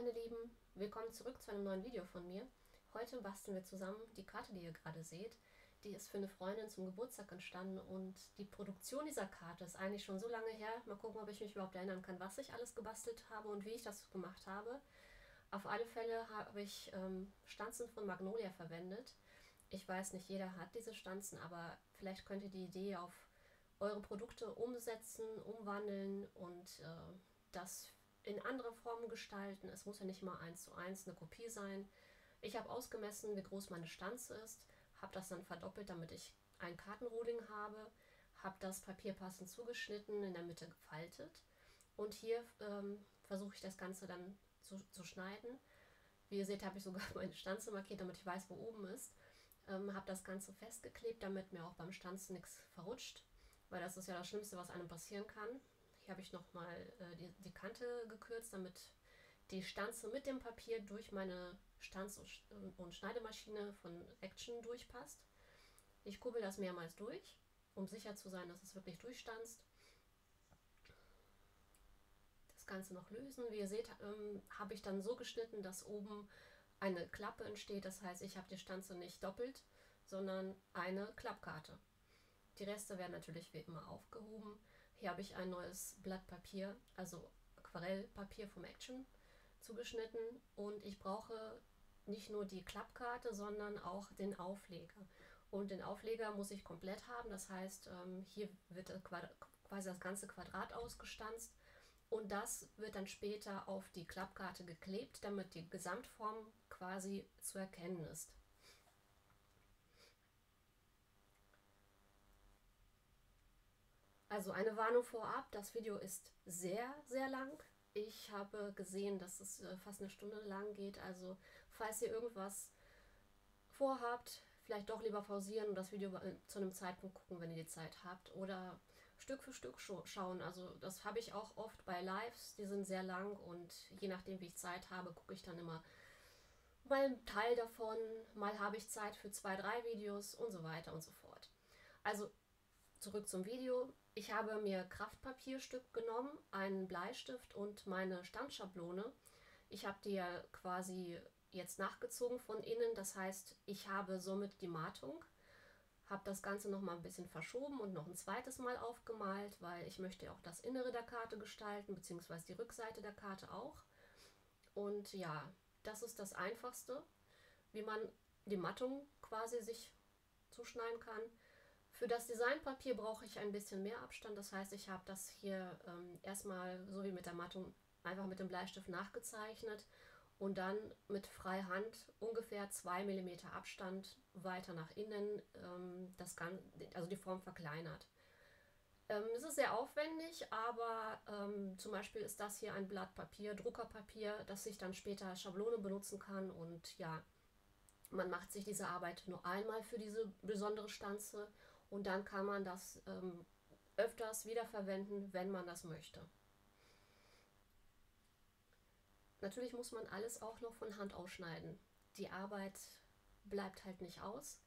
meine Lieben, willkommen zurück zu einem neuen Video von mir. Heute basteln wir zusammen die Karte, die ihr gerade seht. Die ist für eine Freundin zum Geburtstag entstanden und die Produktion dieser Karte ist eigentlich schon so lange her. Mal gucken, ob ich mich überhaupt erinnern kann, was ich alles gebastelt habe und wie ich das gemacht habe. Auf alle Fälle habe ich Stanzen von Magnolia verwendet. Ich weiß, nicht jeder hat diese Stanzen, aber vielleicht könnt ihr die Idee auf eure Produkte umsetzen, umwandeln und das in andere Formen gestalten. Es muss ja nicht mal 1:1 eine Kopie sein. Ich habe ausgemessen, wie groß meine Stanze ist, habe das dann verdoppelt, damit ich ein Kartenruding habe, habe das Papier passend zugeschnitten, in der Mitte gefaltet und hier versuche ich das Ganze dann zu schneiden. Wie ihr seht, habe ich sogar meine Stanze markiert, damit ich weiß, wo oben ist. Habe das Ganze festgeklebt, damit mir auch beim Stanzen nichts verrutscht, weil das ist ja das Schlimmste, was einem passieren kann. Hier habe ich nochmal die Kante gekürzt, damit die Stanze mit dem Papier durch meine Stanz- und Schneidemaschine von Action durchpasst. Ich kurbel das mehrmals durch, um sicher zu sein, dass es wirklich durchstanzt. Das Ganze noch lösen. Wie ihr seht, habe ich dann so geschnitten, dass oben eine Klappe entsteht. Das heißt, ich habe die Stanze nicht doppelt, sondern eine Klappkarte. Die Reste werden natürlich wie immer aufgehoben. Hier habe ich ein neues Blatt Papier, also Aquarellpapier vom Action, zugeschnitten und ich brauche nicht nur die Klappkarte, sondern auch den Aufleger. Und den Aufleger muss ich komplett haben, das heißt, hier wird quasi das ganze Quadrat ausgestanzt und das wird dann später auf die Klappkarte geklebt, damit die Gesamtform quasi zu erkennen ist. Also eine Warnung vorab, das Video ist sehr, sehr lang. Ich habe gesehen, dass es fast eine Stunde lang geht, also falls ihr irgendwas vorhabt, vielleicht doch lieber pausieren und das Video zu einem Zeitpunkt gucken, wenn ihr die Zeit habt, oder Stück für Stück schauen. Also das habe ich auch oft bei Lives, die sind sehr lang und je nachdem, wie ich Zeit habe, gucke ich dann immer mal einen Teil davon, mal habe ich Zeit für 2, 3 Videos und so weiter und so fort. Also zurück zum Video. Ich habe mir Kraftpapierstück genommen, einen Bleistift und meine Standschablone. Ich habe die ja quasi jetzt nachgezogen von innen, das heißt, ich habe somit die Matung, habe das Ganze noch mal ein bisschen verschoben und noch ein zweites Mal aufgemalt, weil ich möchte auch das Innere der Karte gestalten, beziehungsweise die Rückseite der Karte auch. Und ja, das ist das Einfachste, wie man die Mattung quasi sich zuschneiden kann. Für das Designpapier brauche ich ein bisschen mehr Abstand. Das heißt, ich habe das hier erstmal so wie mit der Mattung einfach mit dem Bleistift nachgezeichnet und dann mit Freihand ungefähr 2 mm Abstand weiter nach innen also die Form verkleinert. Es ist sehr aufwendig, aber zum Beispiel ist das hier ein Blatt Papier, Druckerpapier, das ich dann später als Schablone benutzen kann und ja, man macht sich diese Arbeit nur einmal für diese besondere Stanze und dann kann man das öfters wiederverwenden, wenn man das möchte. Natürlich muss man alles auch noch von Hand ausschneiden. Die Arbeit bleibt halt nicht aus.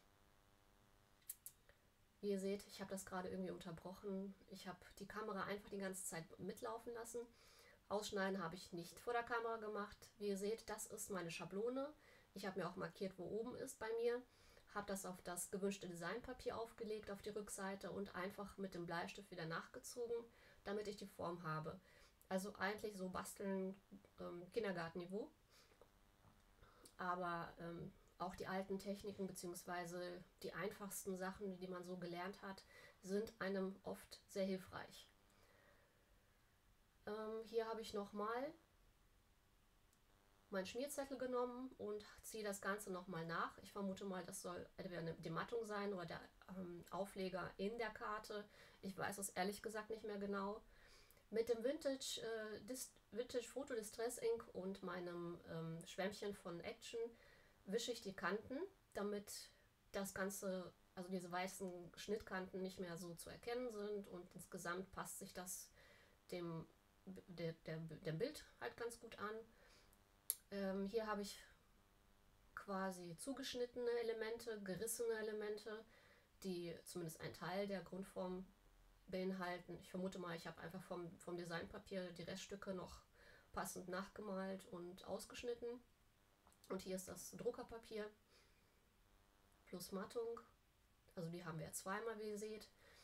Wie ihr seht, ich habe das gerade irgendwie unterbrochen. Ich habe die Kamera einfach die ganze Zeit mitlaufen lassen. Ausschneiden habe ich nicht vor der Kamera gemacht. Wie ihr seht, das ist meine Schablone. Ich habe mir auch markiert, wo oben ist bei mir. Habe das auf das gewünschte Designpapier aufgelegt, auf die Rückseite und einfach mit dem Bleistift wieder nachgezogen, damit ich die Form habe. Also eigentlich so basteln Kindergartenniveau. Aber auch die alten Techniken bzw. die einfachsten Sachen, die man so gelernt hat, sind einem oft sehr hilfreich. Hier habe ich nochmal meinen Schmierzettel genommen und ziehe das Ganze nochmal nach. Ich vermute mal, das soll entweder die Mattung sein oder der Aufleger in der Karte. Ich weiß es ehrlich gesagt nicht mehr genau. Mit dem Vintage Photo Distress Ink und meinem Schwämmchen von Action wische ich die Kanten, damit das Ganze, also diese weißen Schnittkanten nicht mehr so zu erkennen sind und insgesamt passt sich das dem Bild halt ganz gut an. Hier habe ich quasi zugeschnittene Elemente, gerissene Elemente, die zumindest einen Teil der Grundform beinhalten. Ich vermute mal, ich habe einfach vom Designpapier die Reststücke noch passend nachgemalt und ausgeschnitten. Und hier ist das Druckerpapier plus Mattung. Also die haben wir zweimal, wie ihr seht.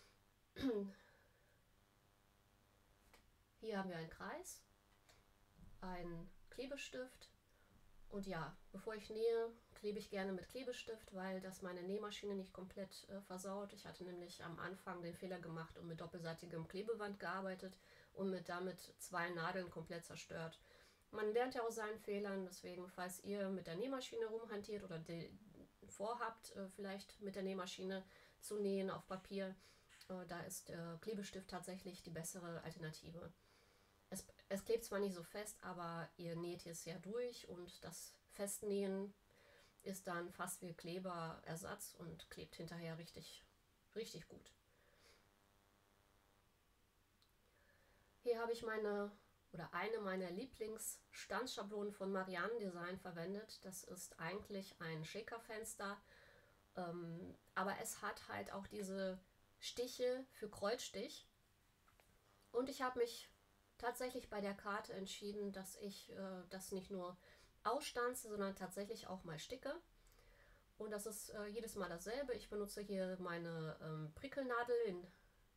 Hier haben wir einen Kreis, einen Klebestift und ja, bevor ich nähe, klebe ich gerne mit Klebestift, weil das meine Nähmaschine nicht komplett versaut. Ich hatte nämlich am Anfang den Fehler gemacht und mit doppelseitigem Klebeband gearbeitet und damit 2 Nadeln komplett zerstört. Man lernt ja aus seinen Fehlern, deswegen, falls ihr mit der Nähmaschine rumhantiert oder vorhabt, vielleicht mit der Nähmaschine zu nähen auf Papier, da ist Klebestift tatsächlich die bessere Alternative. Es klebt zwar nicht so fest, aber ihr näht es ja durch und das Festnähen ist dann fast wie Kleberersatz und klebt hinterher richtig, richtig gut. Hier habe ich eine meiner Lieblingsstanzschablonen von Marianne Design verwendet. Das ist eigentlich ein Shaker-Fenster, aber es hat halt auch diese Stiche für Kreuzstich. Und ich habe mich tatsächlich bei der Karte entschieden, dass ich das nicht nur ausstanze, sondern tatsächlich auch mal sticke. Und das ist jedes Mal dasselbe. Ich benutze hier meine Prickelnadel in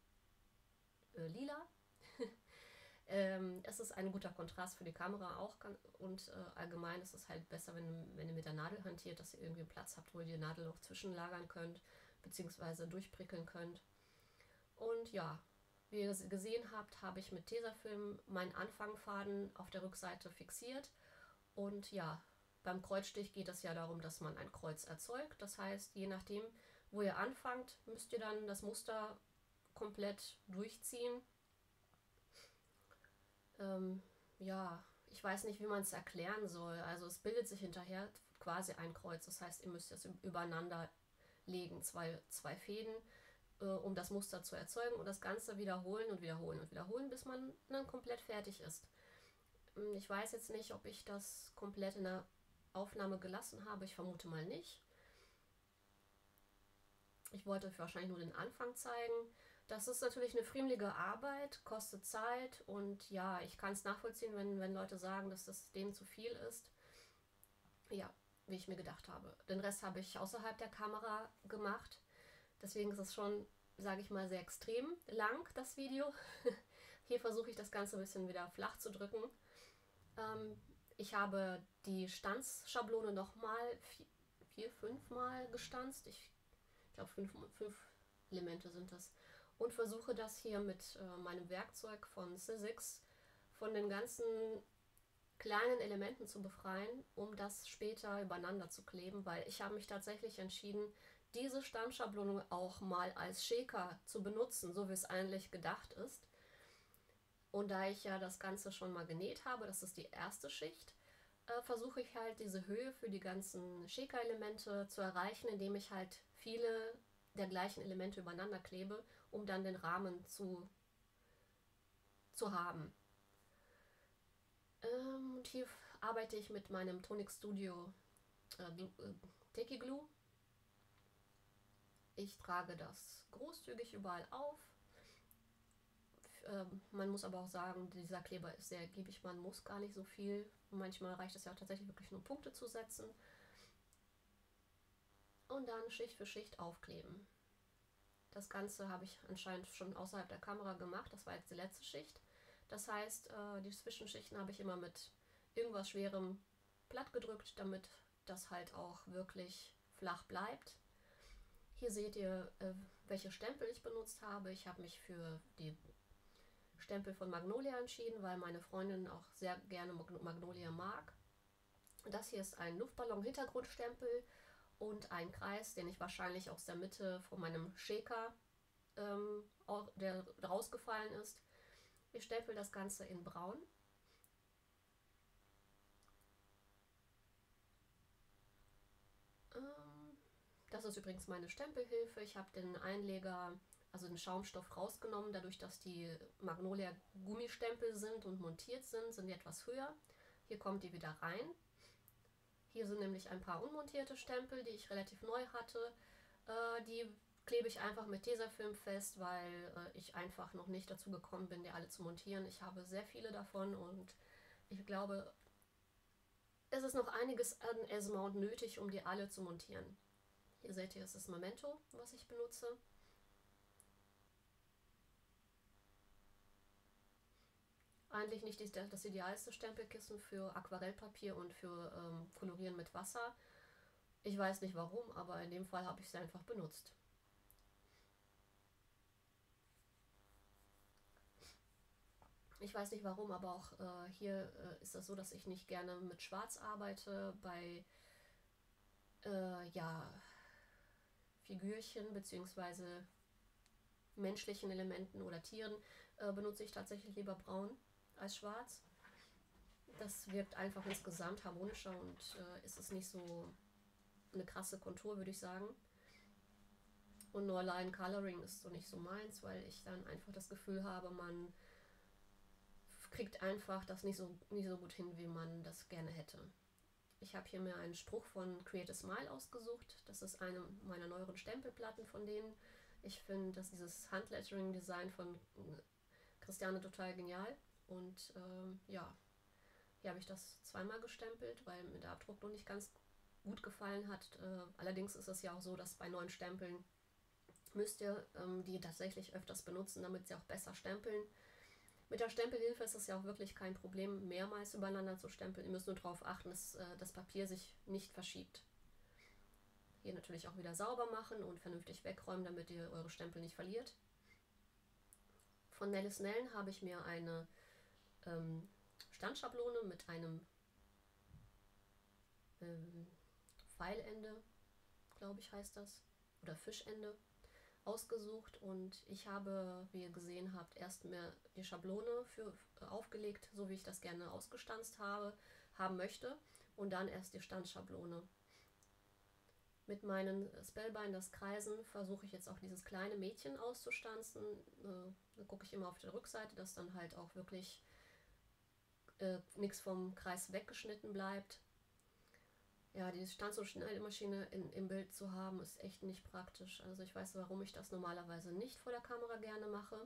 lila. Es ist ein guter Kontrast für die Kamera auch und allgemein ist es halt besser, wenn ihr mit der Nadel hantiert, dass ihr irgendwie Platz habt, wo ihr die Nadel noch zwischenlagern könnt, beziehungsweise durchprickeln könnt. Und ja, wie ihr gesehen habt, habe ich mit Tesafilm meinen Anfangfaden auf der Rückseite fixiert. Und ja, beim Kreuzstich geht es ja darum, dass man ein Kreuz erzeugt. Das heißt, je nachdem, wo ihr anfangt, müsst ihr dann das Muster komplett durchziehen. Ja, ich weiß nicht, wie man es erklären soll. Also es bildet sich hinterher quasi ein Kreuz. Das heißt, ihr müsst es übereinander legen, zwei Fäden, um das Muster zu erzeugen und das Ganze wiederholen und wiederholen und wiederholen, bis man dann komplett fertig ist. Ich weiß jetzt nicht, ob ich das komplett in der Aufnahme gelassen habe. Ich vermute mal nicht. Ich wollte euch wahrscheinlich nur den Anfang zeigen. Das ist natürlich eine friemelige Arbeit, kostet Zeit und ja, ich kann es nachvollziehen, wenn Leute sagen, dass das denen zu viel ist. Ja, wie ich mir gedacht habe. Den Rest habe ich außerhalb der Kamera gemacht. Deswegen ist es schon, sage ich mal, sehr extrem lang, das Video. Hier versuche ich das Ganze ein bisschen wieder flach zu drücken. Ich habe die Stanzschablone nochmal 5 Mal gestanzt. Ich glaube 5 Elemente sind das. Und versuche das hier mit meinem Werkzeug von Sizzix von den ganzen kleinen Elementen zu befreien, um das später übereinander zu kleben, weil ich habe mich tatsächlich entschieden, diese Stanzschablone auch mal als Shaker zu benutzen, so wie es eigentlich gedacht ist. Und da ich ja das Ganze schon mal genäht habe, das ist die erste Schicht, versuche ich halt diese Höhe für die ganzen Shaker-Elemente zu erreichen, indem ich halt viele der gleichen Elemente übereinander klebe, um dann den Rahmen zu haben. Und hier arbeite ich mit meinem Tonic Studio Teki Glue. Ich trage das großzügig überall auf. Man muss aber auch sagen, dieser Kleber ist sehr ergiebig, man muss gar nicht so viel. Manchmal reicht es ja auch tatsächlich wirklich nur Punkte zu setzen. Und dann Schicht für Schicht aufkleben. Das Ganze habe ich anscheinend schon außerhalb der Kamera gemacht. Das war jetzt die letzte Schicht. Das heißt, die Zwischenschichten habe ich immer mit irgendwas Schwerem platt gedrückt, damit das halt auch wirklich flach bleibt. Hier seht ihr, welche Stempel ich benutzt habe. Ich habe mich für die Stempel von Magnolia entschieden, weil meine Freundin auch sehr gerne Magnolia mag. Das hier ist ein Luftballon-Hintergrundstempel und ein Kreis, den ich wahrscheinlich aus der Mitte von meinem Shaker, der rausgefallen ist. Ich stempel das Ganze in braun. Das ist übrigens meine Stempelhilfe. Ich habe den Einleger, also den Schaumstoff, rausgenommen. Dadurch, dass die Magnolia Gummistempel sind und montiert sind die etwas höher. Hier kommt die wieder rein. Hier sind nämlich ein paar unmontierte Stempel, die ich relativ neu hatte. Die klebe ich einfach mit Tesafilm fest, weil ich einfach noch nicht dazu gekommen bin, die alle zu montieren. Ich habe sehr viele davon und Ich glaube, es ist noch einiges an S-Mount nötig, um die alle zu montieren. Hier seht ihr, es ist Memento, was ich benutze. Eigentlich nicht das idealste Stempelkissen für Aquarellpapier und für Kolorieren mit Wasser. Ich weiß nicht warum, aber in dem Fall habe ich es einfach benutzt. Ich weiß nicht warum, aber auch hier ist das so, dass ich nicht gerne mit Schwarz arbeite. Bei ja, Figürchen bzw. menschlichen Elementen oder Tieren benutze ich tatsächlich lieber braun als schwarz. Das wirkt einfach insgesamt harmonischer und ist es nicht so eine krasse Kontur, würde ich sagen. Und nur Line Coloring ist so nicht so meins, weil ich dann einfach das Gefühl habe, man kriegt einfach das nicht so gut hin, wie man das gerne hätte. Ich habe hier mir einen Spruch von Create a Smile ausgesucht. Das ist eine meiner neueren Stempelplatten von denen. Ich finde, dass dieses Handlettering-Design von Christiane total genial. Und ja, hier habe ich das zweimal gestempelt, weil mir der Abdruck noch nicht ganz gut gefallen hat. Allerdings ist es ja auch so, dass bei neuen Stempeln müsst ihr die tatsächlich öfters benutzen, damit sie auch besser stempeln. Mit der Stempelhilfe ist es ja auch wirklich kein Problem, mehrmals übereinander zu stempeln. Ihr müsst nur darauf achten, dass das Papier sich nicht verschiebt. Hier natürlich auch wieder sauber machen und vernünftig wegräumen, damit ihr eure Stempel nicht verliert. Von Nelly Snellen habe ich mir eine Standschablone mit einem Pfeilende, glaube ich heißt das, oder Fischende, ausgesucht und ich habe, wie ihr gesehen habt, erst mir die Schablone aufgelegt, so wie ich das gerne ausgestanzt haben möchte und dann erst die Stanzschablone. Mit meinen Spellbinders Kreisen versuche ich jetzt auch dieses kleine Mädchen auszustanzen. Da gucke ich immer auf der Rückseite, dass dann halt auch wirklich nichts vom Kreis weggeschnitten bleibt. Ja, die Stanz- und Schneidemaschine im Bild zu haben, ist echt nicht praktisch. Also ich weiß, warum ich das normalerweise nicht vor der Kamera gerne mache.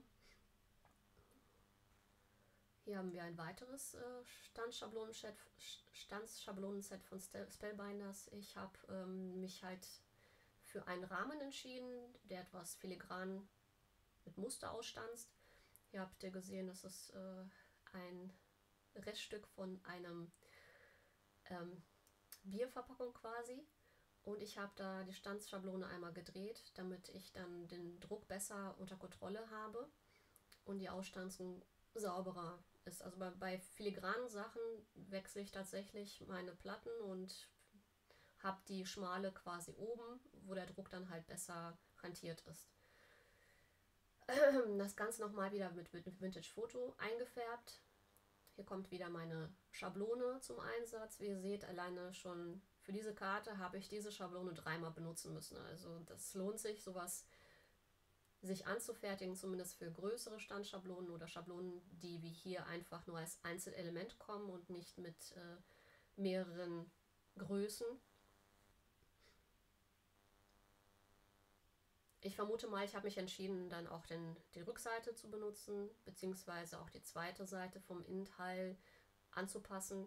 Hier haben wir ein weiteres Stanzschablonenset von Spellbinders. Ich habe mich halt für einen Rahmen entschieden, der etwas filigran mit Muster ausstanzt. Hier habt ihr gesehen, das ist ein Reststück von einem Bierverpackung quasi. Und ich habe da die Stanzschablone einmal gedreht, damit ich dann den Druck besser unter Kontrolle habe und die Ausstanzung sauberer ist. Also bei filigranen Sachen wechsle ich tatsächlich meine Platten und habe die schmale quasi oben, wo der Druck dann halt besser rentiert ist. Das Ganze nochmal wieder mit Vintage Foto eingefärbt. Hier kommt wieder meine Schablone zum Einsatz. Wie ihr seht, alleine schon für diese Karte habe ich diese Schablone dreimal benutzen müssen. Also das lohnt sich, sowas sich anzufertigen, zumindest für größere Standschablonen oder Schablonen, die wie hier einfach nur als Einzelelement kommen und nicht mit mehreren Größen. Ich vermute mal, ich habe mich entschieden, dann auch die Rückseite zu benutzen, beziehungsweise auch die zweite Seite vom Innenteil anzupassen.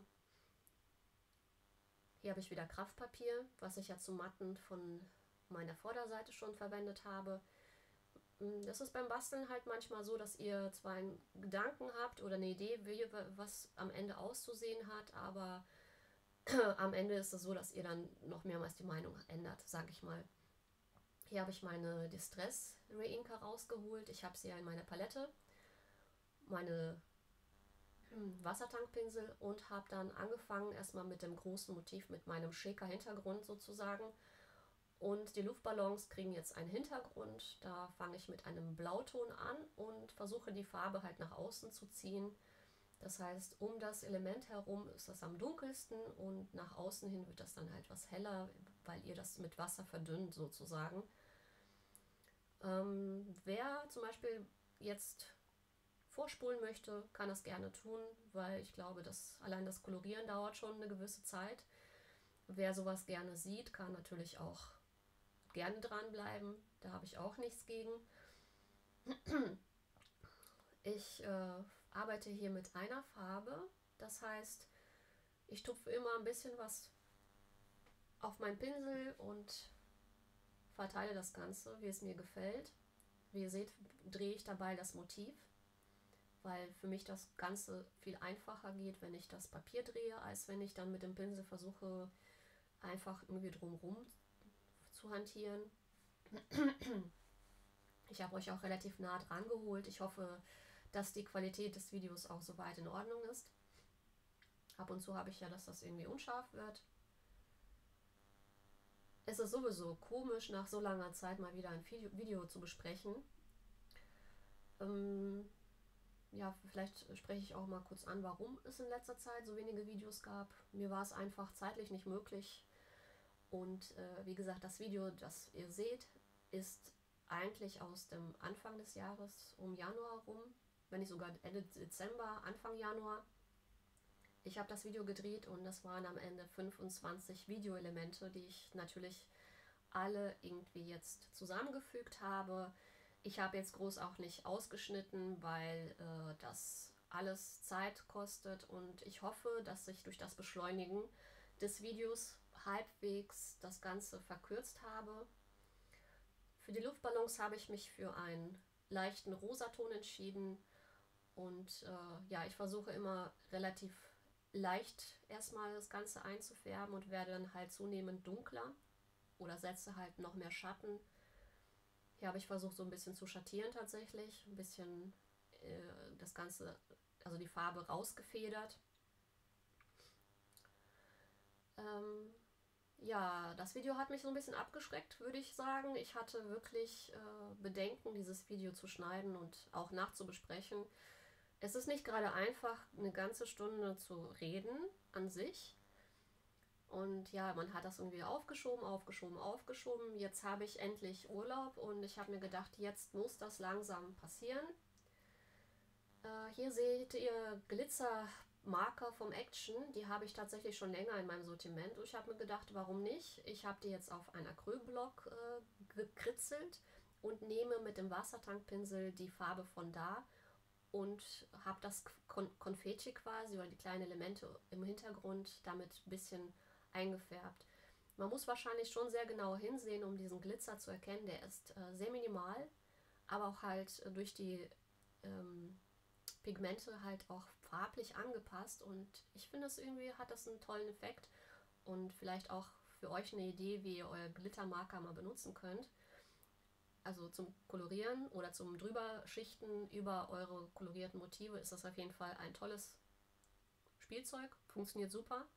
Hier habe ich wieder Kraftpapier, was ich ja zum Matten von meiner Vorderseite schon verwendet habe. Das ist beim Basteln halt manchmal so, dass ihr zwar einen Gedanken habt oder eine Idee, was am Ende auszusehen hat, aber am Ende ist es so, dass ihr dann noch mehrmals die Meinung ändert, sage ich mal. Hier habe ich meine Distress Reinker rausgeholt. Ich habe sie ja in meiner Palette, meine Wassertankpinsel und habe dann angefangen erstmal mit dem großen Motiv, mit meinem Shaker Hintergrund sozusagen. Und die Luftballons kriegen jetzt einen Hintergrund. Da fange ich mit einem Blauton an und versuche die Farbe halt nach außen zu ziehen. Das heißt, um das Element herum ist das am dunkelsten und nach außen hin wird das dann halt was heller, weil ihr das mit Wasser verdünnt sozusagen. Wer zum Beispiel jetzt vorspulen möchte, kann das gerne tun, weil ich glaube, dass allein das Kolorieren dauert schon eine gewisse Zeit. Wer sowas gerne sieht, kann natürlich auch gerne dranbleiben. Da habe ich auch nichts gegen. Ich arbeite hier mit einer Farbe Das heißt, ich tupfe immer ein bisschen was auf meinen Pinsel und verteile das Ganze, wie es mir gefällt. Wie ihr seht, drehe ich dabei das Motiv, weil für mich das Ganze viel einfacher geht, wenn ich das Papier drehe, als wenn ich dann mit dem Pinsel versuche, einfach irgendwie drumherum zu hantieren. Ich habe euch auch relativ nah dran geholt. Ich hoffe, dass die Qualität des Videos auch soweit in Ordnung ist. Ab und zu habe ich ja, dass das irgendwie unscharf wird. Es ist sowieso komisch, nach so langer Zeit mal wieder ein Video zu besprechen. Ja, vielleicht spreche ich auch mal kurz an, warum es in letzter Zeit so wenige Videos gab. Mir war es einfach zeitlich nicht möglich. Und wie gesagt, das Video, das ihr seht, ist eigentlich aus dem Anfang des Jahres, um Januar rum, wenn nicht sogar Ende Dezember, Anfang Januar. Ich habe das Video gedreht und das waren am Ende 25 Videoelemente, die ich natürlich alle irgendwie jetzt zusammengefügt habe. Ich habe jetzt groß auch nicht ausgeschnitten, weil das alles Zeit kostet und ich hoffe, dass ich durch das Beschleunigen des Videos halbwegs das Ganze verkürzt habe. Für die Luftballons habe ich mich für einen leichten Rosaton entschieden und ja, ich versuche immer relativ leicht erstmal das Ganze einzufärben und werde dann halt zunehmend dunkler oder setze halt noch mehr Schatten. Hier habe ich versucht so ein bisschen zu schattieren tatsächlich, ein bisschen das Ganze, also die Farbe rausgefedert. Ja, das Video hat mich so ein bisschen abgeschreckt, würde ich sagen. Ich hatte wirklich Bedenken, dieses Video zu schneiden und auch nachzubesprechen. Es ist nicht gerade einfach, eine ganze Stunde zu reden an sich. Und ja, man hat das irgendwie aufgeschoben, aufgeschoben, aufgeschoben. Jetzt habe ich endlich Urlaub und ich habe mir gedacht, jetzt muss das langsam passieren. Hier seht ihr Glitzermarker vom Action. Die habe ich tatsächlich schon länger in meinem Sortiment. Und ich habe mir gedacht, warum nicht? Ich habe die jetzt auf einen Acrylblock gekritzelt und nehme mit dem Wassertankpinsel die Farbe von da und habe das Konfetti quasi oder die kleinen Elemente im Hintergrund damit ein bisschen eingefärbt. Man muss wahrscheinlich schon sehr genau hinsehen, um diesen Glitzer zu erkennen. Der ist sehr minimal, aber auch halt durch die Pigmente halt auch farblich angepasst und ich finde, es irgendwie hat das einen tollen Effekt und vielleicht auch für euch eine Idee, wie ihr euer Glittermarker mal benutzen könnt. Also zum Kolorieren oder zum Drüberschichten über eure kolorierten Motive ist das auf jeden Fall ein tolles Spielzeug, funktioniert super.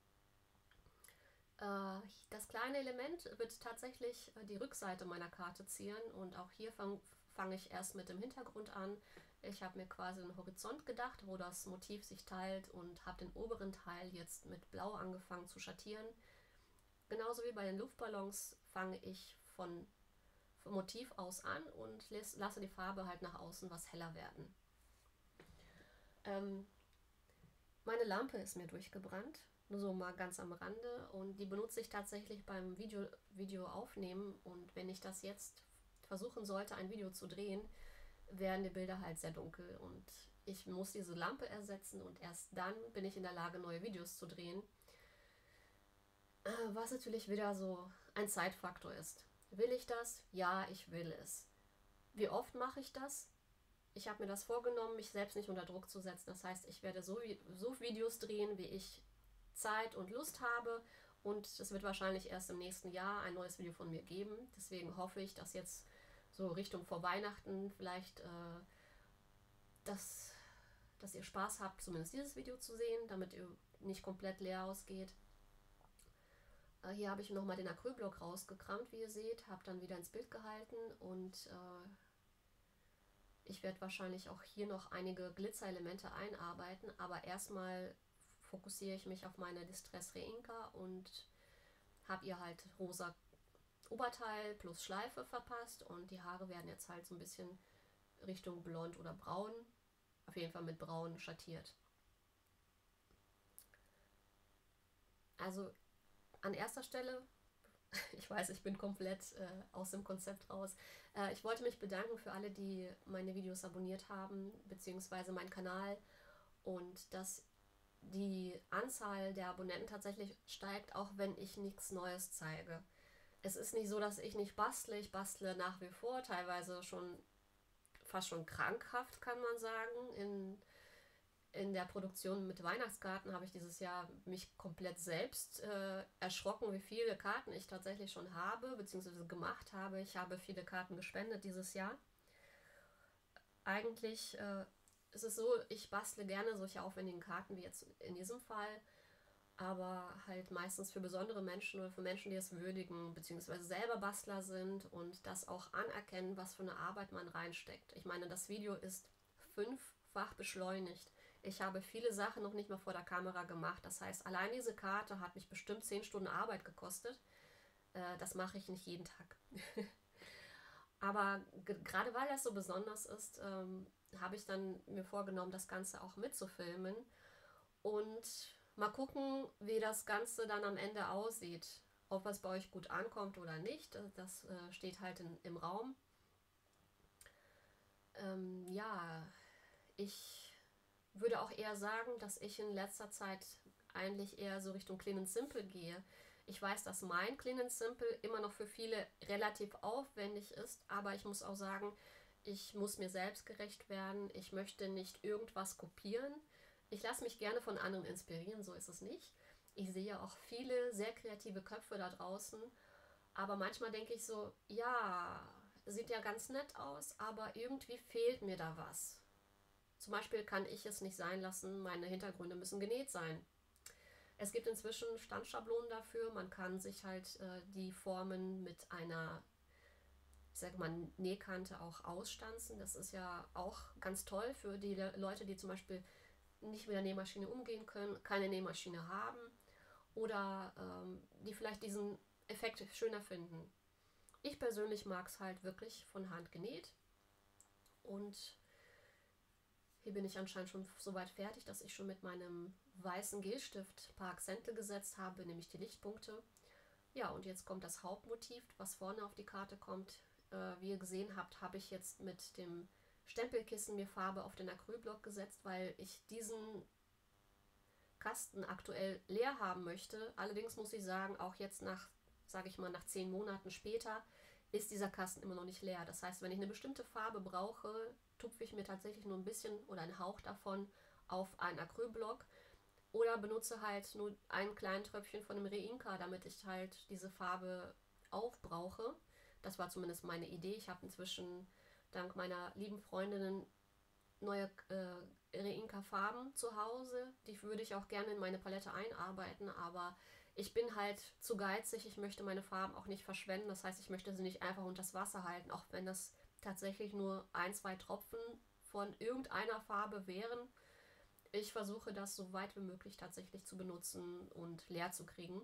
Das kleine Element wird tatsächlich die Rückseite meiner Karte zieren und auch hier fange ich erst mit dem Hintergrund an. Ich habe mir quasi einen Horizont gedacht, wo das Motiv sich teilt und habe den oberen Teil jetzt mit Blau angefangen zu schattieren. Genauso wie bei den Luftballons fange ich vom Motiv aus an und lasse die Farbe halt nach außen was heller werden. Meine Lampe ist mir durchgebrannt, nur so mal ganz am Rande und die benutze ich tatsächlich beim Video aufnehmen und wenn ich das jetzt versuchen sollte, ein Video zu drehen, werden die Bilder halt sehr dunkel und ich muss diese Lampe ersetzen und erst dann bin ich in der Lage, neue Videos zu drehen. Was natürlich wieder so ein Zeitfaktor ist. Will ich das? Ja, ich will es. Wie oft mache ich das? Ich habe mir das vorgenommen, mich selbst nicht unter Druck zu setzen. Das heißt, ich werde so Videos drehen, wie ich Zeit und Lust habe. Und es wird wahrscheinlich erst im nächsten Jahr ein neues Video von mir geben. Deswegen hoffe ich, dass jetzt so Richtung vor Weihnachten vielleicht, dass ihr Spaß habt, zumindest dieses Video zu sehen, damit ihr nicht komplett leer ausgeht. Hier habe ich nochmal den Acrylblock rausgekramt, wie ihr seht, habe dann wieder ins Bild gehalten und ich werde wahrscheinlich auch hier noch einige Glitzerelemente einarbeiten, aber erstmal fokussiere ich mich auf meine Distress Reinka und habe ihr halt rosa Oberteil plus Schleife verpasst und die Haare werden jetzt halt so ein bisschen Richtung blond oder braun, auf jeden Fall mit braun schattiert. Also an erster Stelle, ich weiß, ich bin komplett aus dem Konzept raus. Ich wollte mich bedanken für alle, die meine Videos abonniert haben, beziehungsweise meinen Kanal und dass die Anzahl der Abonnenten tatsächlich steigt, auch wenn ich nichts Neues zeige. Es ist nicht so, dass ich nicht bastle. Ich bastle nach wie vor, teilweise schon fast schon krankhaft, kann man sagen. In der Produktion mit Weihnachtskarten habe ich dieses Jahr mich komplett selbst erschrocken, wie viele Karten ich tatsächlich schon habe, beziehungsweise gemacht habe. Ich habe viele Karten gespendet dieses Jahr. Eigentlich ist es so, ich bastle gerne solche aufwendigen Karten wie jetzt in diesem Fall, aber halt meistens für besondere Menschen oder für Menschen, die es würdigen, beziehungsweise selber Bastler sind und das auch anerkennen, was für eine Arbeit man reinsteckt. Ich meine, das Video ist 5-fach beschleunigt. Ich habe viele Sachen noch nicht mal vor der Kamera gemacht. Das heißt, allein diese Karte hat mich bestimmt 10 Stunden Arbeit gekostet. Das mache ich nicht jeden Tag. Aber gerade weil das so besonders ist, habe ich dann mir vorgenommen, das Ganze auch mitzufilmen und mal gucken, wie das Ganze dann am Ende aussieht. Ob es bei euch gut ankommt oder nicht, das steht halt im Raum. Ja, ich würde auch eher sagen, dass ich in letzter Zeit eigentlich eher so Richtung Clean and Simple gehe. Ich weiß, dass mein Clean and Simple immer noch für viele relativ aufwendig ist, aber ich muss auch sagen, ich muss mir selbst gerecht werden. Ich möchte nicht irgendwas kopieren. Ich lasse mich gerne von anderen inspirieren, so ist es nicht. Ich sehe auch viele sehr kreative Köpfe da draußen, aber manchmal denke ich so, ja, sieht ja ganz nett aus, aber irgendwie fehlt mir da was. Zum Beispiel kann ich es nicht sein lassen, meine Hintergründe müssen genäht sein. Es gibt inzwischen Standschablonen dafür. Man kann sich halt die Formen mit einer, ich sag mal, Nähkante auch ausstanzen. Das ist ja auch ganz toll für die Leute, die zum Beispiel nicht mit der Nähmaschine umgehen können, keine Nähmaschine haben oder die vielleicht diesen Effekt schöner finden. Ich persönlich mag es halt wirklich von Hand genäht und hier bin ich anscheinend schon so weit fertig, dass ich schon mit meinem weißen Gelstift ein paar Akzente gesetzt habe, nämlich die Lichtpunkte. Ja, und jetzt kommt das Hauptmotiv, was vorne auf die Karte kommt. Wie ihr gesehen habt, habe ich jetzt mit dem Stempelkissen mir Farbe auf den Acrylblock gesetzt, weil ich diesen Kasten aktuell leer haben möchte. Allerdings muss ich sagen, auch jetzt nach, sage ich mal, nach 10 Monaten später ist dieser Kasten immer noch nicht leer. Das heißt, wenn ich eine bestimmte Farbe brauche, tupfe ich mir tatsächlich nur ein bisschen oder einen Hauch davon auf einen Acrylblock oder benutze halt nur ein kleines Tröpfchen von dem Reinka, damit ich halt diese Farbe aufbrauche. Das war zumindest meine Idee. Ich habe inzwischen dank meiner lieben Freundinnen neue Reinka-Farben zu Hause. Die würde ich auch gerne in meine Palette einarbeiten, aber ich bin halt zu geizig. Ich möchte meine Farben auch nicht verschwenden. Das heißt, ich möchte sie nicht einfach unter das Wasser halten, auch wenn das tatsächlich nur 1-2 Tropfen von irgendeiner Farbe wären. Ich versuche das so weit wie möglich tatsächlich zu benutzen und leer zu kriegen.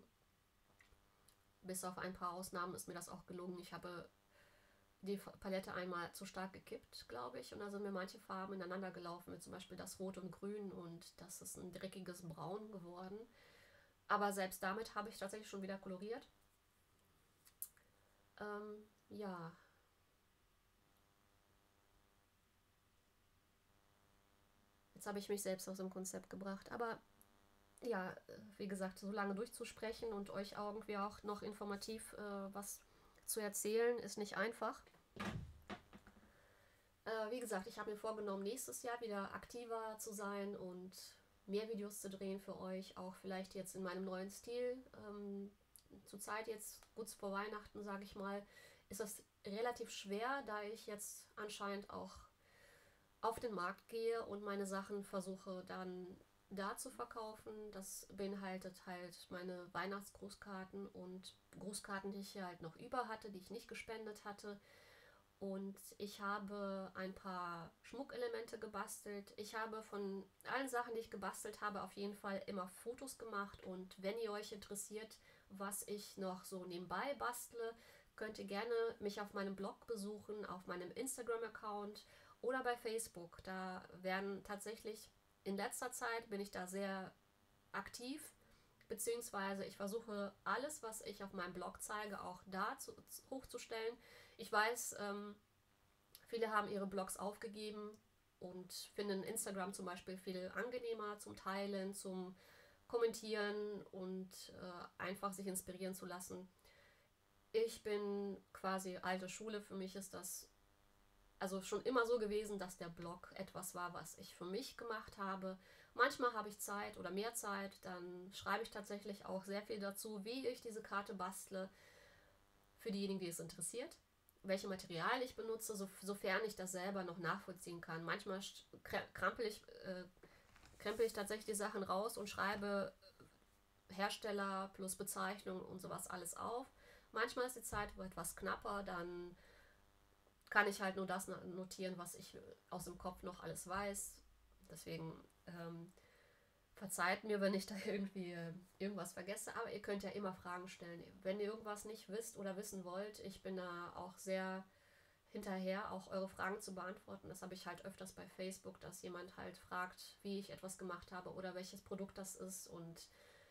Bis auf ein paar Ausnahmen ist mir das auch gelungen. Ich habe die Palette einmal zu stark gekippt, glaube ich, und da sind mir manche Farben ineinander gelaufen, wie zum Beispiel das Rot und Grün, und das ist ein dreckiges Braun geworden. Aber selbst damit habe ich tatsächlich schon wieder koloriert. Ja, jetzt habe ich mich selbst aus dem Konzept gebracht, aber ja, wie gesagt, so lange durchzusprechen und euch irgendwie auch noch informativ was zu erzählen, ist nicht einfach. Wie gesagt, ich habe mir vorgenommen, nächstes Jahr wieder aktiver zu sein und mehr Videos zu drehen für euch, auch vielleicht jetzt in meinem neuen Stil. Zur Zeit jetzt, kurz vor Weihnachten, sage ich mal, ist das relativ schwer, da ich jetzt anscheinend auch auf den Markt gehe und meine Sachen versuche dann da zu verkaufen. Das beinhaltet halt meine Weihnachtsgrußkarten und Grußkarten, die ich hier halt noch über hatte, die ich nicht gespendet hatte. Und ich habe ein paar Schmuckelemente gebastelt. Ich habe von allen Sachen, die ich gebastelt habe, auf jeden Fall immer Fotos gemacht. Und wenn ihr euch interessiert, was ich noch so nebenbei bastle, könnt ihr gerne mich auf meinem Blog besuchen, auf meinem Instagram-Account oder bei Facebook. Da werden tatsächlich, in letzter Zeit bin ich da sehr aktiv, beziehungsweise ich versuche alles, was ich auf meinem Blog zeige, auch da hochzustellen. Ich weiß, viele haben ihre Blogs aufgegeben und finde Instagram zum Beispiel viel angenehmer zum Teilen, zum Kommentieren und einfach sich inspirieren zu lassen. Ich bin quasi alte Schule, für mich ist das also schon immer so gewesen, dass der Blog etwas war, was ich für mich gemacht habe. Manchmal habe ich Zeit oder mehr Zeit, dann schreibe ich tatsächlich auch sehr viel dazu, wie ich diese Karte bastle, für diejenigen, die es interessiert, welche Material ich benutze, sofern ich das selber noch nachvollziehen kann. Manchmal krempel ich tatsächlich die Sachen raus und schreibe Hersteller plus Bezeichnung und sowas alles auf. Manchmal ist die Zeit etwas knapper, dann kann ich halt nur das notieren, was ich aus dem Kopf noch alles weiß. Deswegen verzeiht mir, wenn ich da irgendwie irgendwas vergesse, aber ihr könnt ja immer Fragen stellen. Wenn ihr irgendwas nicht wisst oder wissen wollt, ich bin da auch sehr hinterher, auch eure Fragen zu beantworten. Das habe ich halt öfters bei Facebook, dass jemand halt fragt, wie ich etwas gemacht habe oder welches Produkt das ist. Und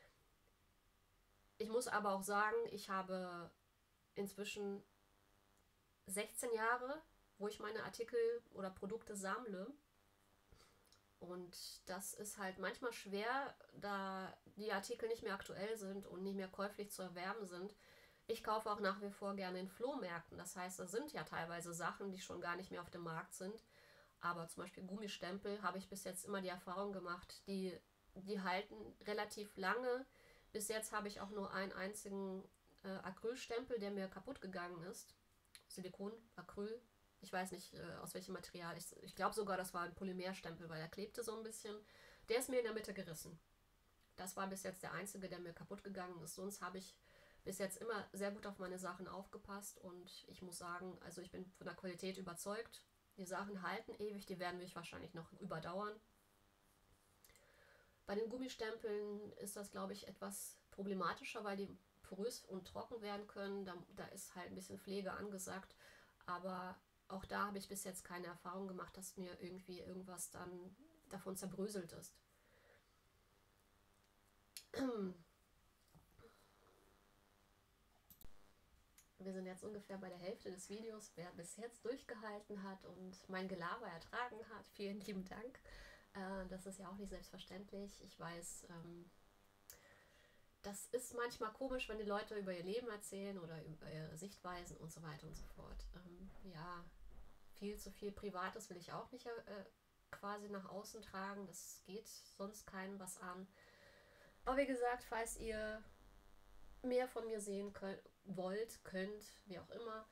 ich muss aber auch sagen, ich habe inzwischen 16 Jahre, wo ich meine Artikel oder Produkte sammle. Und das ist halt manchmal schwer, da die Artikel nicht mehr aktuell sind und nicht mehr käuflich zu erwerben sind. Ich kaufe auch nach wie vor gerne in Flohmärkten. Das heißt, da sind ja teilweise Sachen, die schon gar nicht mehr auf dem Markt sind. Aber zum Beispiel Gummistempel habe ich bis jetzt immer die Erfahrung gemacht, die halten relativ lange. Bis jetzt habe ich auch nur einen einzigen Acrylstempel, der mir kaputt gegangen ist. Silikon, Acryl, ich weiß nicht aus welchem Material. Ich glaube sogar, das war ein Polymerstempel, weil er klebte so ein bisschen. Der ist mir in der Mitte gerissen. Das war bis jetzt der einzige, der mir kaputt gegangen ist. Sonst habe ich bis jetzt immer sehr gut auf meine Sachen aufgepasst und ich muss sagen, also ich bin von der Qualität überzeugt. Die Sachen halten ewig, die werden mich wahrscheinlich noch überdauern. Bei den Gummistempeln ist das, glaube ich, etwas problematischer, weil die porös und trocken werden können. Da ist halt ein bisschen Pflege angesagt. Aber auch da habe ich bis jetzt keine Erfahrung gemacht, dass mir irgendwie irgendwas dann davon zerbröselt ist. Wir sind jetzt ungefähr bei der Hälfte des Videos. Wer bis jetzt durchgehalten hat und mein Gelaber ertragen hat, vielen lieben Dank. Das ist ja auch nicht selbstverständlich. Ich weiß, das ist manchmal komisch, wenn die Leute über ihr Leben erzählen oder über ihre Sichtweisen und so weiter und so fort. Ja, viel zu viel Privates will ich auch nicht quasi nach außen tragen. Das geht sonst keinem was an. Aber wie gesagt, falls ihr mehr von mir sehen könnt, wie auch immer,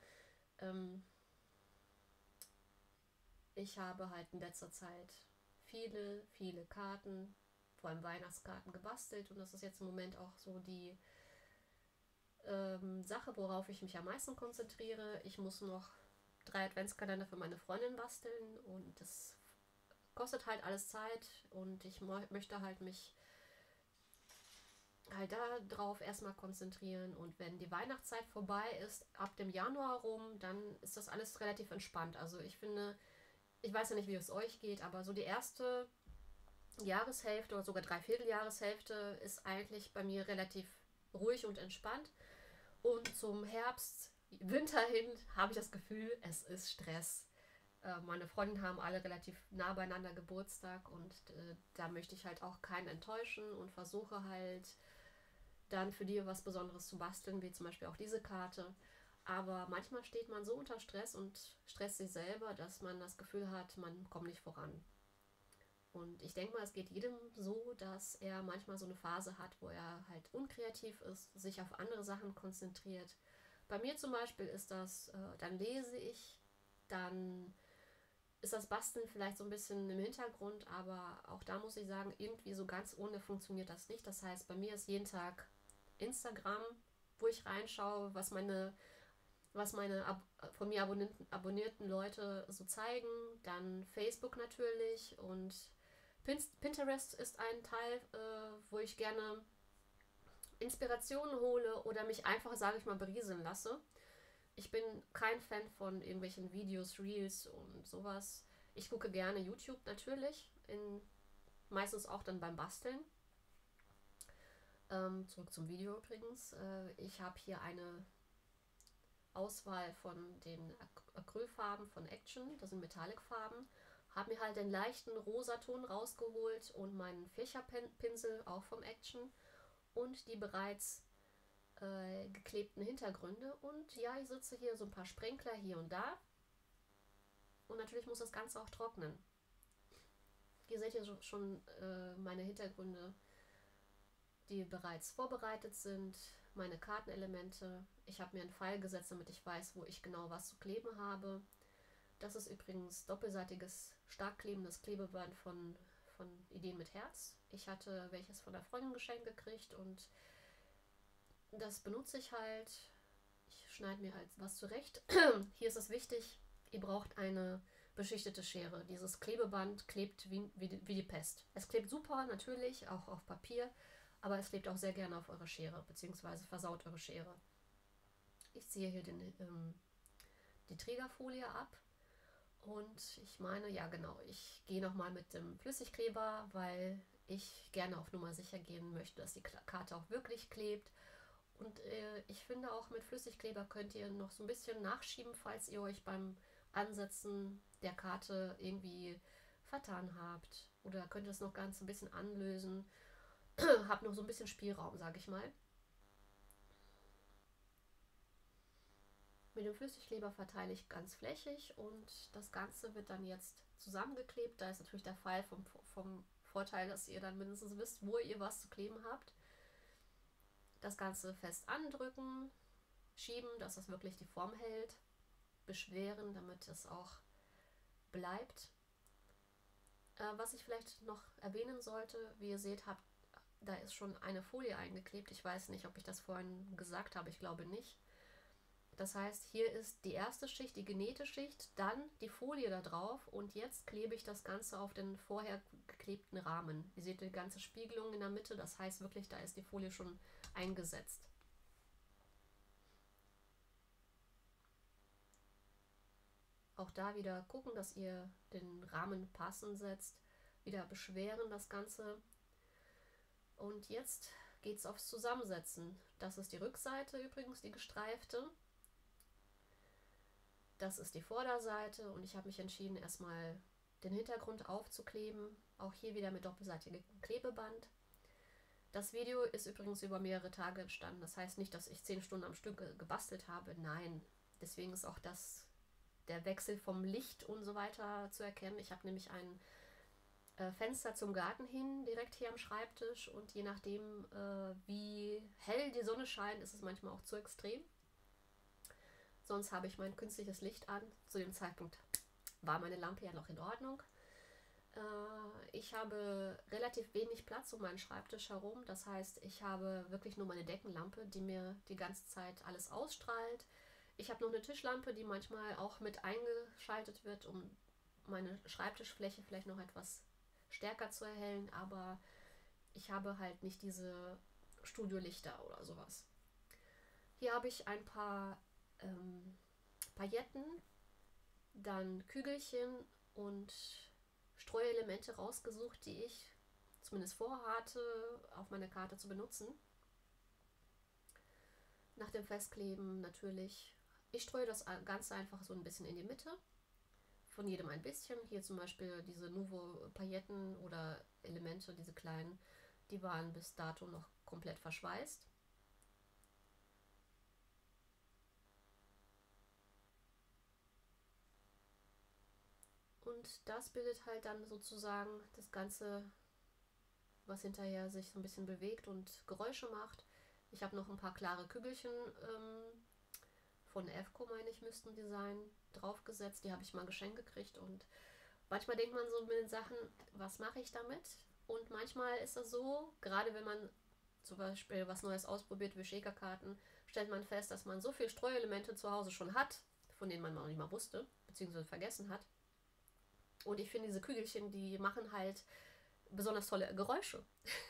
ich habe halt in letzter Zeit viele, viele Karten, vor allem Weihnachtskarten gebastelt und das ist jetzt im Moment auch so die Sache, worauf ich mich am meisten konzentriere. Ich muss noch 3 Adventskalender für meine Freundin basteln und das kostet halt alles Zeit und ich möchte halt mich halt darauf erstmal konzentrieren und wenn die Weihnachtszeit vorbei ist, ab dem Januar rum, dann ist das alles relativ entspannt. Also ich finde, ich weiß ja nicht, wie es euch geht, aber so die erste Jahreshälfte oder sogar Dreivierteljahreshälfte ist eigentlich bei mir relativ ruhig und entspannt. Und zum Herbst, Winter hin habe ich das Gefühl, es ist Stress. Meine Freundinnen haben alle relativ nah beieinander Geburtstag und da möchte ich halt auch keinen enttäuschen und versuche halt dann für die was Besonderes zu basteln, wie zum Beispiel auch diese Karte. Aber manchmal steht man so unter Stress und stresst sich selber, dass man das Gefühl hat, man kommt nicht voran. Und ich denke mal, es geht jedem so, dass er manchmal so eine Phase hat, wo er halt unkreativ ist, sich auf andere Sachen konzentriert. Bei mir zum Beispiel ist das, dann lese ich, dann ist das Basteln vielleicht so ein bisschen im Hintergrund, aber auch da muss ich sagen, irgendwie so ganz ohne funktioniert das nicht. Das heißt, bei mir ist jeden Tag Instagram, wo ich reinschaue, was meine von mir abonnierten Leute so zeigen. Dann Facebook natürlich und Pinterest ist ein Teil, wo ich gerne Inspirationen hole oder mich einfach, sage ich mal, berieseln lasse. Ich bin kein Fan von irgendwelchen Videos, Reels und sowas. Ich gucke gerne YouTube natürlich, meistens auch dann beim Basteln. Zurück zum Video übrigens. Ich habe hier eine Auswahl von den Acrylfarben von Action, das sind Metallic-Farben. Habe mir halt den leichten Rosaton rausgeholt und meinen Fächerpinsel, auch vom Action, und die bereits geklebten Hintergründe. Und ja, ich sitze hier so ein paar Sprenkler hier und da. Und natürlich muss das Ganze auch trocknen. Hier seht ihr schon meine Hintergründe, die bereits vorbereitet sind, meine Kartenelemente. Ich habe mir einen Pfeil gesetzt, damit ich weiß, wo ich genau was zu kleben habe. Das ist übrigens doppelseitiges, stark klebendes Klebeband von Ideen mit Herz. Ich hatte welches von der Freundin geschenkt gekriegt und das benutze ich halt. Ich schneide mir halt was zurecht. Hier ist es wichtig, ihr braucht eine beschichtete Schere. Dieses Klebeband klebt wie die Pest. Es klebt super, natürlich, auch auf Papier, aber es klebt auch sehr gerne auf eure Schere, beziehungsweise versaut eure Schere. Ich ziehe hier die Trägerfolie ab und ich meine, ja genau, ich gehe nochmal mit dem Flüssigkleber, weil ich gerne auf Nummer sicher gehen möchte, dass die Karte auch wirklich klebt. Und ich finde auch mit Flüssigkleber könnt ihr noch so ein bisschen nachschieben, falls ihr euch beim Ansetzen der Karte irgendwie vertan habt. Oder könnt ihr es noch ganz ein bisschen anlösen. Habt noch so ein bisschen Spielraum, sage ich mal. Mit dem Flüssigkleber verteile ich ganz flächig und das Ganze wird dann jetzt zusammengeklebt. Da ist natürlich der Pfeil vom Vorteil, dass ihr dann mindestens wisst, wo ihr was zu kleben habt. Das Ganze fest andrücken, schieben, dass es wirklich die Form hält, beschweren, damit es auch bleibt. Was ich vielleicht noch erwähnen sollte, wie ihr seht, da ist schon eine Folie eingeklebt. Ich weiß nicht, ob ich das vorhin gesagt habe, ich glaube nicht. Das heißt, hier ist die erste Schicht, die genähte Schicht, dann die Folie da drauf und jetzt klebe ich das Ganze auf den vorher geklebten Rahmen. Ihr seht die ganze Spiegelung in der Mitte, das heißt wirklich, da ist die Folie schon eingesetzt. Auch da wieder gucken, dass ihr den Rahmen passend setzt, wieder beschweren das Ganze. Und jetzt geht es aufs Zusammensetzen. Das ist die Rückseite übrigens, die gestreifte. Das ist die Vorderseite und ich habe mich entschieden, erstmal den Hintergrund aufzukleben. Auch hier wieder mit doppelseitigem Klebeband. Das Video ist übrigens über mehrere Tage entstanden. Das heißt nicht, dass ich 10 Stunden am Stück gebastelt habe. Nein, deswegen ist auch der Wechsel vom Licht und so weiter zu erkennen. Ich habe nämlich ein Fenster zum Garten hin, direkt hier am Schreibtisch. Und je nachdem, wie hell die Sonne scheint, ist es manchmal auch zu extrem. Sonst habe ich mein künstliches Licht an. Zu dem Zeitpunkt war meine Lampe ja noch in Ordnung. Ich habe relativ wenig Platz um meinen Schreibtisch herum. Das heißt, ich habe wirklich nur meine Deckenlampe, die mir die ganze Zeit alles ausstrahlt. Ich habe noch eine Tischlampe, die manchmal auch mit eingeschaltet wird, um meine Schreibtischfläche vielleicht noch etwas stärker zu erhellen. Aber ich habe halt nicht diese Studiolichter oder sowas. Hier habe ich ein paar Pailletten, dann Kügelchen und Streuelemente rausgesucht, die ich zumindest vorhatte, auf meiner Karte zu benutzen. Nach dem Festkleben natürlich. Ich streue das Ganze einfach so ein bisschen in die Mitte. Von jedem ein bisschen. Hier zum Beispiel diese Nuvo-Pailletten oder Elemente, diese kleinen, die waren bis dato noch komplett verschweißt. Und das bildet halt dann sozusagen das Ganze, was hinterher sich so ein bisschen bewegt und Geräusche macht. Ich habe noch ein paar klare Kügelchen von EFCO, meine ich, müssten die sein, draufgesetzt. Die habe ich mal geschenkt gekriegt und manchmal denkt man so mit den Sachen, was mache ich damit? Und manchmal ist das so, gerade wenn man zum Beispiel was Neues ausprobiert wie Shakerkarten, stellt man fest, dass man so viele Streuelemente zu Hause schon hat, von denen man noch nicht mal wusste, beziehungsweise vergessen hat. Und ich finde, diese Kügelchen, die machen halt besonders tolle Geräusche.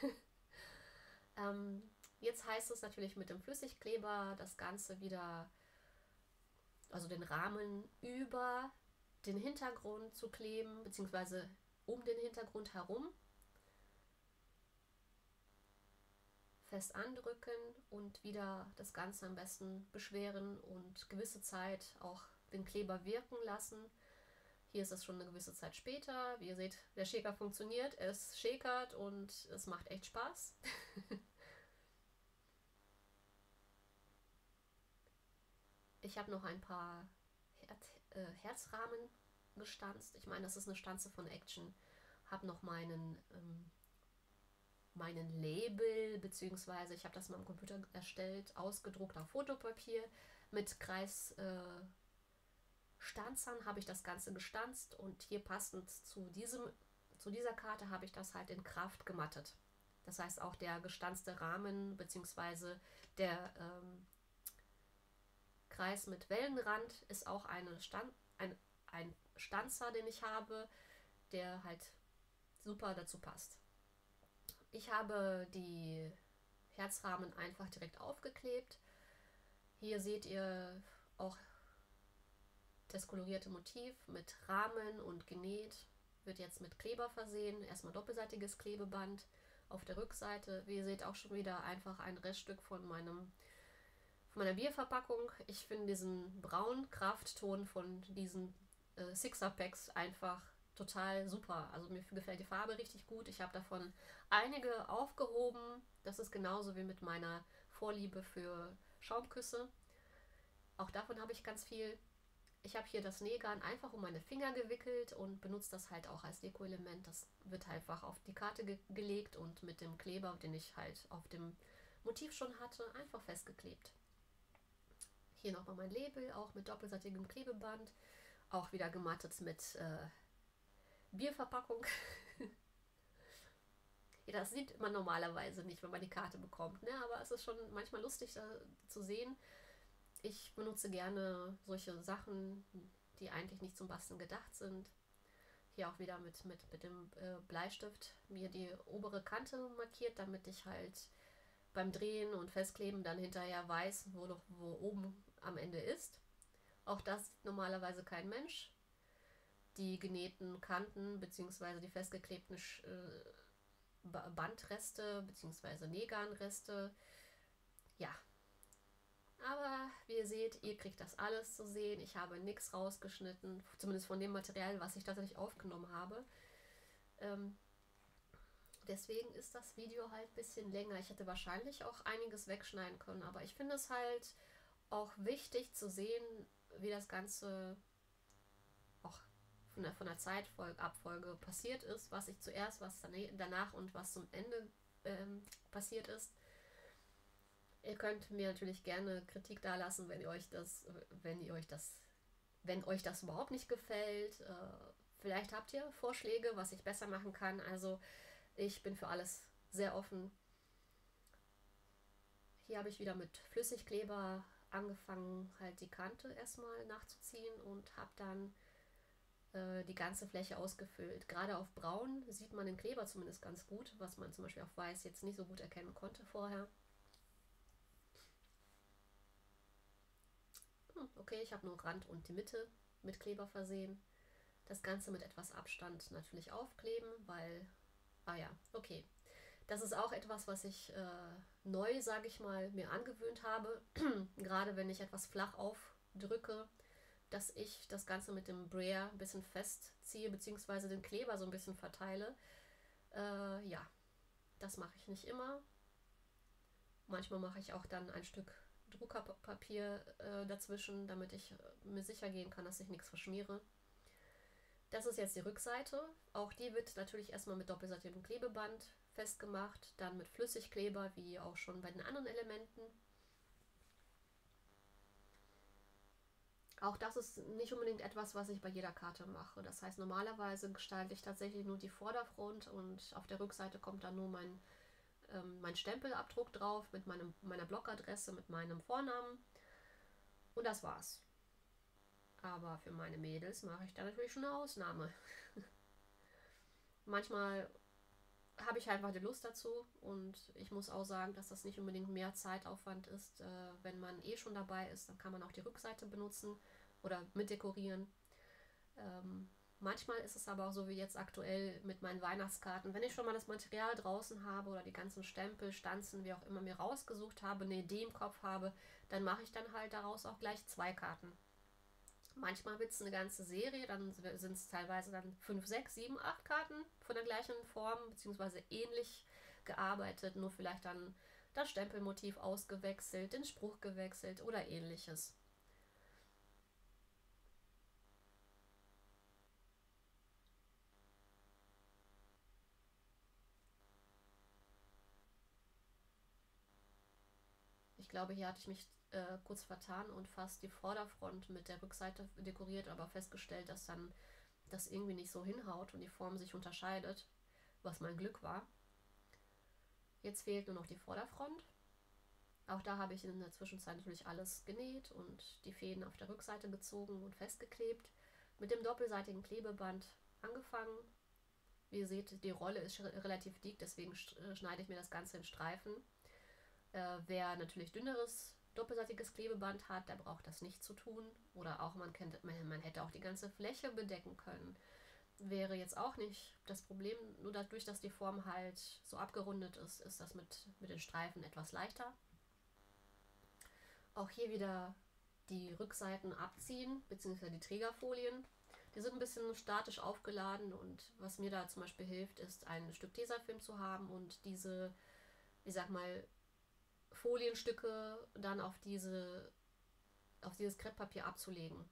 Jetzt heißt es natürlich mit dem Flüssigkleber das Ganze wieder, also den Rahmen über den Hintergrund zu kleben, beziehungsweise um den Hintergrund herum. Fest andrücken und wieder das Ganze am besten beschweren und gewisse Zeit auch den Kleber wirken lassen. Hier ist es schon eine gewisse Zeit später. Wie ihr seht, der Shaker funktioniert, es shakert und es macht echt Spaß. Ich habe noch ein paar Herzrahmen gestanzt. Ich meine, das ist eine Stanze von Action. Habe noch meinen Label, beziehungsweise ich habe das mal am Computer erstellt, ausgedruckt auf Fotopapier. Mit Kreisstanzern habe ich das Ganze gestanzt und hier passend zu dieser Karte habe ich das halt in Kraft gemattet. Das heißt, auch der gestanzte Rahmen beziehungsweise der Kreis mit Wellenrand ist auch ein Stanzer, den ich habe, der halt super dazu passt. Ich habe die Herzrahmen einfach direkt aufgeklebt. Hier seht ihr auch das kolorierte Motiv mit Rahmen und genäht. Wird jetzt mit Kleber versehen. Erstmal doppelseitiges Klebeband auf der Rückseite. Wie ihr seht, auch schon wieder einfach ein Reststück von meiner Bierverpackung. Ich finde diesen braunen Kraftton von diesen Sixer-Packs einfach total super. Also mir gefällt die Farbe richtig gut. Ich habe davon einige aufgehoben. Das ist genauso wie mit meiner Vorliebe für Schaumküsse. Auch davon habe ich ganz viel. Ich habe hier das Nähgarn einfach um meine Finger gewickelt und benutze das halt auch als Deko-Element. Das wird einfach auf die Karte gelegt und mit dem Kleber, den ich halt auf dem Motiv schon hatte, einfach festgeklebt. Hier nochmal mein Label, auch mit doppelseitigem Klebeband. Auch wieder gemattet mit Bierverpackung. Ja, das sieht man normalerweise nicht, wenn man die Karte bekommt, ne? Aber es ist schon manchmal lustig zu sehen. Ich benutze gerne solche Sachen, die eigentlich nicht zum Basteln gedacht sind. Hier auch wieder mit dem Bleistift mir die obere Kante markiert, damit ich halt beim Drehen und Festkleben dann hinterher weiß, wo oben am Ende ist. Auch das sieht normalerweise kein Mensch. Die genähten Kanten bzw. die festgeklebten Bandreste bzw. Nähgarnreste. Ja, aber wie ihr seht, ihr kriegt das alles zu sehen. Ich habe nichts rausgeschnitten, zumindest von dem Material, was ich tatsächlich aufgenommen habe. Deswegen ist das Video halt ein bisschen länger. Ich hätte wahrscheinlich auch einiges wegschneiden können, aber ich finde es halt auch wichtig zu sehen, wie das Ganze auch von der Zeitabfolge passiert ist, was ich zuerst, was danach und was zum Ende passiert ist. Ihr könnt mir natürlich gerne Kritik dalassen, wenn euch das überhaupt nicht gefällt. Vielleicht habt ihr Vorschläge, was ich besser machen kann. Also ich bin für alles sehr offen. Hier habe ich wieder mit Flüssigkleber angefangen, halt die Kante erstmal nachzuziehen und habe dann die ganze Fläche ausgefüllt. Gerade auf braun sieht man den Kleber zumindest ganz gut, was man zum Beispiel auf weiß jetzt nicht so gut erkennen konnte vorher. Okay, ich habe nur Rand und die Mitte mit Kleber versehen. Das Ganze mit etwas Abstand natürlich aufkleben, weil, ja, okay. Das ist auch etwas, was ich neu, sage ich mal, mir angewöhnt habe. Gerade wenn ich etwas flach aufdrücke, dass ich das Ganze mit dem Brayer ein bisschen festziehe, beziehungsweise den Kleber so ein bisschen verteile. Ja, das mache ich nicht immer. Manchmal mache ich auch dann ein Stück Druckerpapier dazwischen, damit ich mir sicher gehen kann, dass ich nichts verschmiere. Das ist jetzt die Rückseite. Auch die wird natürlich erstmal mit doppelseitigem Klebeband festgemacht, dann mit Flüssigkleber, wie auch schon bei den anderen Elementen. Auch das ist nicht unbedingt etwas, was ich bei jeder Karte mache. Das heißt, normalerweise gestalte ich tatsächlich nur die Vorderfront und auf der Rückseite kommt dann nur mein Stempelabdruck drauf mit meiner Blogadresse, mit meinem Vornamen. Und das war's. Aber für meine Mädels mache ich da natürlich schon eine Ausnahme. Manchmal habe ich einfach die Lust dazu und ich muss auch sagen, dass das nicht unbedingt mehr Zeitaufwand ist. Wenn man eh schon dabei ist, dann kann man auch die Rückseite benutzen oder mitdekorieren. Manchmal ist es aber auch so wie jetzt aktuell mit meinen Weihnachtskarten. Wenn ich schon mal das Material draußen habe oder die ganzen Stempel, Stanzen, wie auch immer mir rausgesucht habe, eine Idee im Kopf habe, dann mache ich dann halt daraus auch gleich 2 Karten. Manchmal wird es eine ganze Serie, dann sind es teilweise dann 5, 6, 7, 8 Karten von der gleichen Form, beziehungsweise ähnlich gearbeitet, nur vielleicht dann das Stempelmotiv ausgewechselt, den Spruch gewechselt oder ähnliches. Ich glaube, hier hatte ich mich kurz vertan und fast die Vorderfront mit der Rückseite dekoriert, aber festgestellt, dass dann das irgendwie nicht so hinhaut und die Form sich unterscheidet, was mein Glück war. Jetzt fehlt nur noch die Vorderfront. Auch da habe ich in der Zwischenzeit natürlich alles genäht und die Fäden auf der Rückseite gezogen und festgeklebt. Mit dem doppelseitigen Klebeband angefangen. Wie ihr seht, die Rolle ist relativ dick, deswegen schneide ich mir das Ganze in Streifen. Wer natürlich dünneres doppelseitiges Klebeband hat, der braucht das nicht zu tun. Oder auch man hätte auch die ganze Fläche bedecken können. Wäre jetzt auch nicht das Problem. Nur dadurch, dass die Form halt so abgerundet ist, ist das mit den Streifen etwas leichter. Auch hier wieder die Rückseiten abziehen, beziehungsweise die Trägerfolien. Die sind ein bisschen statisch aufgeladen und was mir da zum Beispiel hilft, ist ein Stück Tesafilm zu haben und diese, ich sag mal, Folienstücke dann auf dieses Krepppapier abzulegen.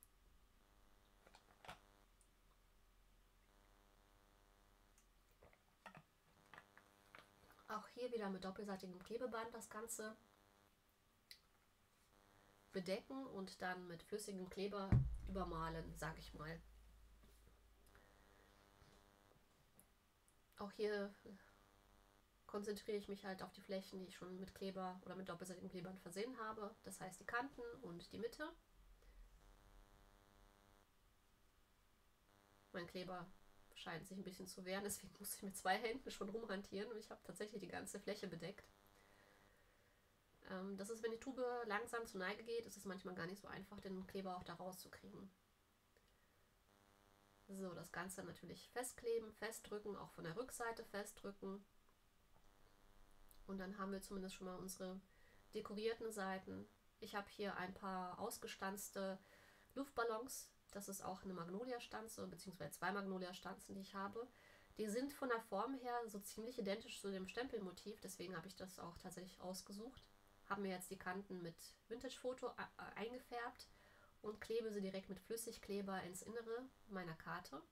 Auch hier wieder mit doppelseitigem Klebeband das Ganze bedecken und dann mit flüssigem Kleber übermalen, sag ich mal. Auch hier konzentriere ich mich halt auf die Flächen, die ich schon mit Kleber oder mit doppelseitigem Klebeband versehen habe. Das heißt die Kanten und die Mitte. Mein Kleber scheint sich ein bisschen zu wehren, deswegen muss ich mit 2 Händen schon rumhantieren und ich habe tatsächlich die ganze Fläche bedeckt. Das ist, wenn die Tube langsam zur Neige geht, ist es manchmal gar nicht so einfach, den Kleber auch da rauszukriegen. So, das Ganze natürlich festkleben, festdrücken, auch von der Rückseite festdrücken. Und dann haben wir zumindest schon mal unsere dekorierten Seiten. Ich habe hier ein paar ausgestanzte Luftballons. Das ist auch eine Magnolia-Stanze, beziehungsweise 2 Magnolia-Stanzen, die ich habe. Die sind von der Form her so ziemlich identisch zu dem Stempelmotiv, deswegen habe ich das auch tatsächlich ausgesucht. Habe mir jetzt die Kanten mit Vintage-Foto eingefärbt und klebe sie direkt mit Flüssigkleber ins Innere meiner Karte.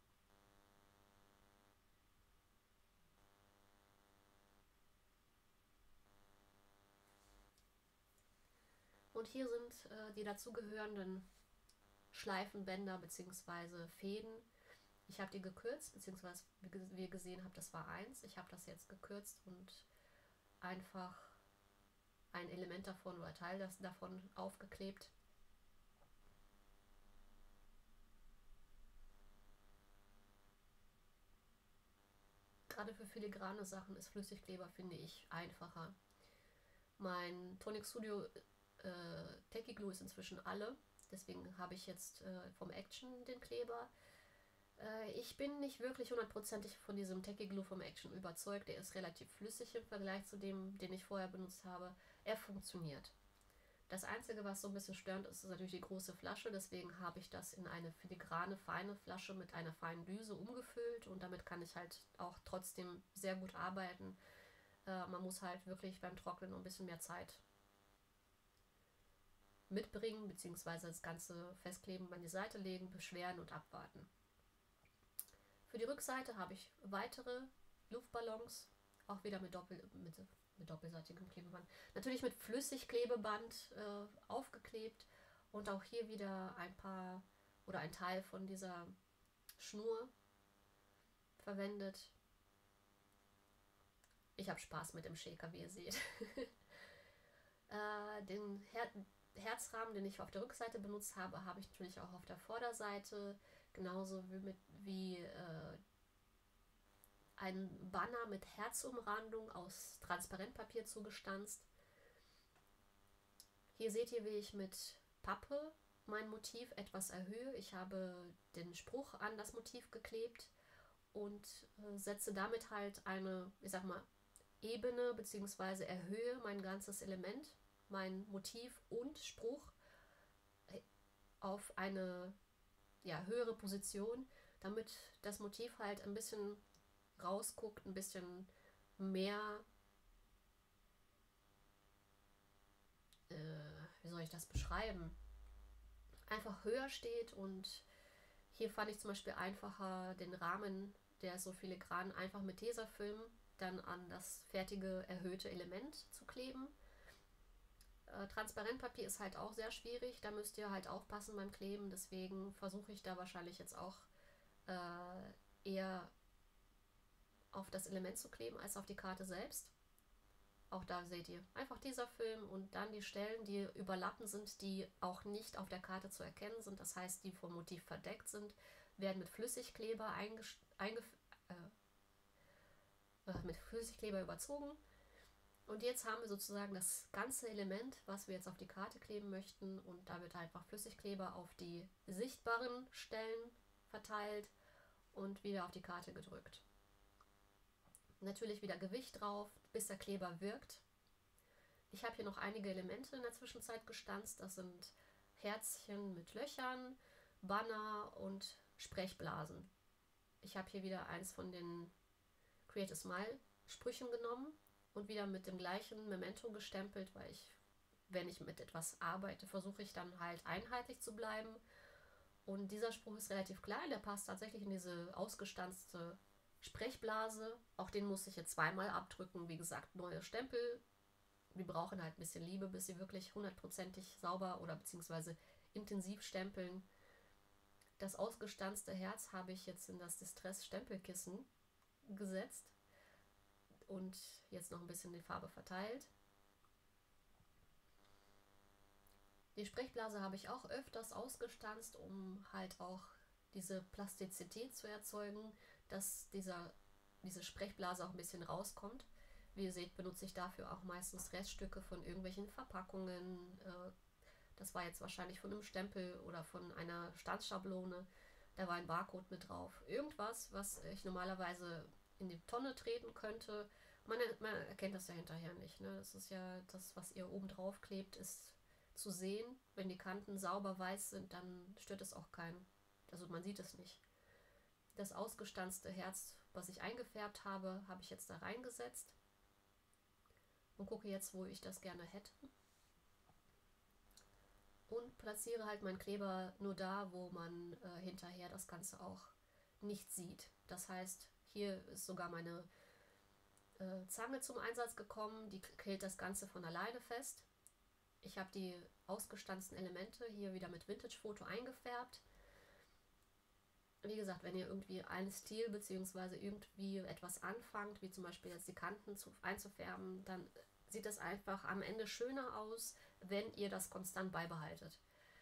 Und hier sind die dazugehörenden Schleifenbänder bzw. Fäden. Ich habe die gekürzt, beziehungsweise wie ihr gesehen habt, das war 1. Ich habe das jetzt gekürzt und einfach ein Element davon oder Teil davon aufgeklebt. Gerade für filigrane Sachen ist Flüssigkleber, finde ich, einfacher. Mein Tonic Studio Techie Glue ist inzwischen alle. Deswegen habe ich jetzt vom Action den Kleber. Ich bin nicht wirklich hundertprozentig von diesem Techie Glue vom Action überzeugt. Der ist relativ flüssig im Vergleich zu dem, den ich vorher benutzt habe. Er funktioniert. Das Einzige, was so ein bisschen störend ist, ist natürlich die große Flasche. Deswegen habe ich das in eine filigrane, feine Flasche mit einer feinen Düse umgefüllt. Und damit kann ich halt auch trotzdem sehr gut arbeiten. Man muss halt wirklich beim Trocknen noch ein bisschen mehr Zeit mitbringen, beziehungsweise das Ganze festkleben, an die Seite legen, beschweren und abwarten. Für die Rückseite habe ich weitere Luftballons, auch wieder mit doppelseitigem Klebeband. Natürlich mit Flüssigklebeband aufgeklebt und auch hier wieder ein paar oder ein Teil von dieser Schnur verwendet. Ich habe Spaß mit dem Shaker, wie ihr seht. Den Herzrahmen, den ich auf der Rückseite benutzt habe, habe ich natürlich auch auf der Vorderseite, genauso wie ein Banner mit Herzumrandung aus Transparentpapier zugestanzt. Hier seht ihr, wie ich mit Pappe mein Motiv etwas erhöhe. Ich habe den Spruch an das Motiv geklebt und setze damit halt eine, ich sag mal, Ebene bzw. erhöhe mein ganzes Element, mein Motiv und Spruch auf eine höhere Position, damit das Motiv halt ein bisschen rausguckt, ein bisschen mehr, wie soll ich das beschreiben, einfach höher steht. Und hier fand ich zum Beispiel einfacher, den Rahmen, der ist so filigran, einfach mit Tesafilm dann an das fertige erhöhte Element zu kleben. Transparentpapier ist halt auch sehr schwierig, da müsst ihr halt aufpassen beim Kleben, deswegen versuche ich da wahrscheinlich jetzt auch eher auf das Element zu kleben als auf die Karte selbst. Auch da seht ihr einfach dieser Film und dann die Stellen, die überlappen sind, die auch nicht auf der Karte zu erkennen sind, das heißt, die vom Motiv verdeckt sind, werden mit Flüssigkleber mit Flüssigkleber überzogen. Und jetzt haben wir sozusagen das ganze Element, was wir jetzt auf die Karte kleben möchten, und da wird einfach Flüssigkleber auf die sichtbaren Stellen verteilt und wieder auf die Karte gedrückt. Natürlich wieder Gewicht drauf, bis der Kleber wirkt. Ich habe hier noch einige Elemente in der Zwischenzeit gestanzt. Das sind Herzchen mit Löchern, Banner und Sprechblasen. Ich habe hier wieder eins von den Create a Smile Sprüchen genommen und wieder mit dem gleichen Memento gestempelt, weil wenn ich mit etwas arbeite, versuche ich dann halt einheitlich zu bleiben. Und dieser Spruch ist relativ klein, der passt tatsächlich in diese ausgestanzte Sprechblase. Auch den muss ich jetzt zweimal abdrücken. Wie gesagt, neue Stempel. Wir brauchen halt ein bisschen Liebe, bis sie wirklich hundertprozentig sauber oder beziehungsweise intensiv stempeln. Das ausgestanzte Herz habe ich jetzt in das Distress-Stempelkissen gesetzt und jetzt noch ein bisschen die Farbe verteilt. Die Sprechblase habe ich auch öfters ausgestanzt, um halt auch diese Plastizität zu erzeugen, dass diese Sprechblase auch ein bisschen rauskommt. Wie ihr seht, benutze ich dafür auch meistens Reststücke von irgendwelchen Verpackungen. Das war jetzt wahrscheinlich von einem Stempel oder von einer Stanzschablone. Da war ein Barcode mit drauf. Irgendwas, was ich normalerweise in die Tonne treten könnte. Man erkennt das ja hinterher nicht. Ne? Das ist ja das, was ihr oben drauf klebt, ist zu sehen. Wenn die Kanten sauber weiß sind, dann stört es auch keinen. Also man sieht es nicht. Das ausgestanzte Herz, was ich eingefärbt habe, habe ich jetzt da reingesetzt und gucke jetzt, wo ich das gerne hätte. Und platziere halt meinen Kleber nur da, wo man hinterher das Ganze auch nicht sieht. Das heißt, hier ist sogar meine Zange zum Einsatz gekommen, die hält das Ganze von alleine fest. Ich habe die ausgestanzten Elemente hier wieder mit Vintage-Foto eingefärbt. Wie gesagt, wenn ihr irgendwie einen Stil bzw. irgendwie etwas anfangt, wie zum Beispiel jetzt die Kanten einzufärben, dann sieht es einfach am Ende schöner aus, wenn ihr das konstant beibehaltet.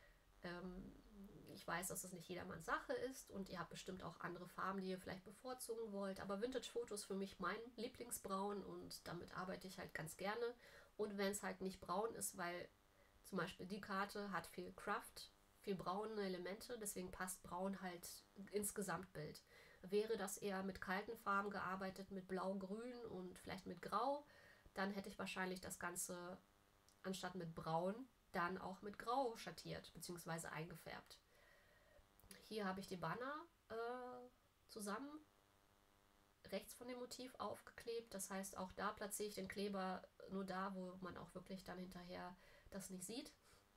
Ich weiß, dass es nicht jedermanns Sache ist und ihr habt bestimmt auch andere Farben, die ihr vielleicht bevorzugen wollt, aber Vintage-Foto ist für mich mein Lieblingsbraun und damit arbeite ich halt ganz gerne. Und wenn es halt nicht braun ist, weil zum Beispiel die Karte hat viel Craft, viel braune Elemente, deswegen passt braun halt ins Gesamtbild. Wäre das eher mit kalten Farben gearbeitet, mit Blau, Grün und vielleicht mit Grau, dann hätte ich wahrscheinlich das Ganze anstatt mit Braun dann auch mit Grau schattiert bzw. eingefärbt. Hier habe ich die Banner zusammen rechts von dem Motiv aufgeklebt. Das heißt, auch da platziere ich den Kleber nur da, wo man auch wirklich dann hinterher das nicht sieht.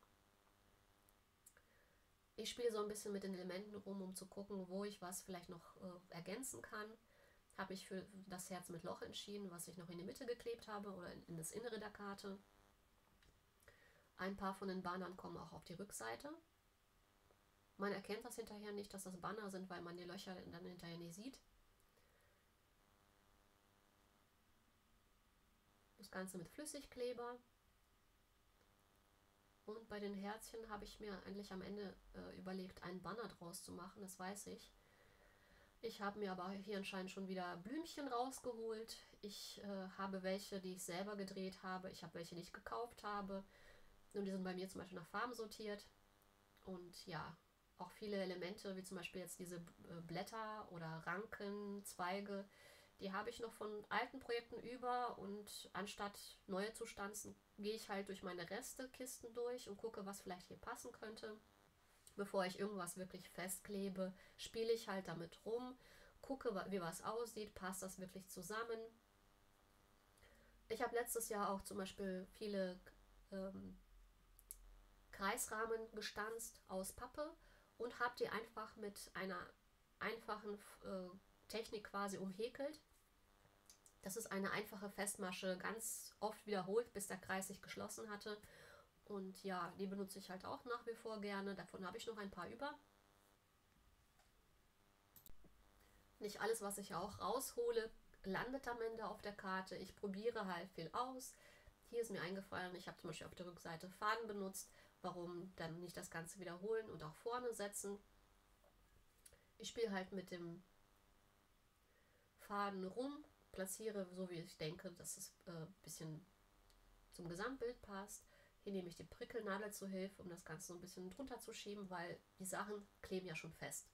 Ich spiele so ein bisschen mit den Elementen rum, um zu gucken, wo ich was vielleicht noch ergänzen kann. Habe ich für das Herz mit Loch entschieden, was ich noch in die Mitte geklebt habe oder in das Innere der Karte. Ein paar von den Bannern kommen auch auf die Rückseite. Man erkennt das hinterher nicht, dass das Banner sind, weil man die Löcher dann hinterher nicht sieht. Das Ganze mit Flüssigkleber. Und bei den Herzchen habe ich mir eigentlich am Ende überlegt, einen Banner draus zu machen, das weiß ich. Ich habe mir aber hier anscheinend schon wieder Blümchen rausgeholt. Ich habe welche, die ich selber gedreht habe. Ich habe welche, die ich gekauft habe. Und die sind bei mir zum Beispiel nach Farben sortiert. Und ja, auch viele Elemente, wie zum Beispiel jetzt diese Blätter oder Ranken, Zweige, die habe ich noch von alten Projekten über, und anstatt neue zu stanzen, gehe ich halt durch meine Restekisten durch und gucke, was vielleicht hier passen könnte. Bevor ich irgendwas wirklich festklebe, spiele ich halt damit rum, gucke, wie was aussieht, passt das wirklich zusammen. Ich habe letztes Jahr auch zum Beispiel viele ähm, Kreisrahmen gestanzt aus Pappe und habe die einfach mit einer einfachen Technik quasi umhäkelt. Das ist eine einfache Festmasche, ganz oft wiederholt, bis der Kreis sich geschlossen hatte. Und ja, die benutze ich halt auch nach wie vor gerne. Davon habe ich noch ein paar über. Nicht alles, was ich auch raushole, landet am Ende auf der Karte. Ich probiere halt viel aus. Hier ist mir eingefallen, ich habe zum Beispiel auf der Rückseite Faden benutzt. Warum dann nicht das Ganze wiederholen und auch vorne setzen? Ich spiele halt mit dem Faden rum, platziere so wie ich denke, dass es ein bisschen zum Gesamtbild passt. Hier nehme ich die Prickelnadel zur Hilfe, um das Ganze so ein bisschen drunter zu schieben, weil die Sachen kleben ja schon fest.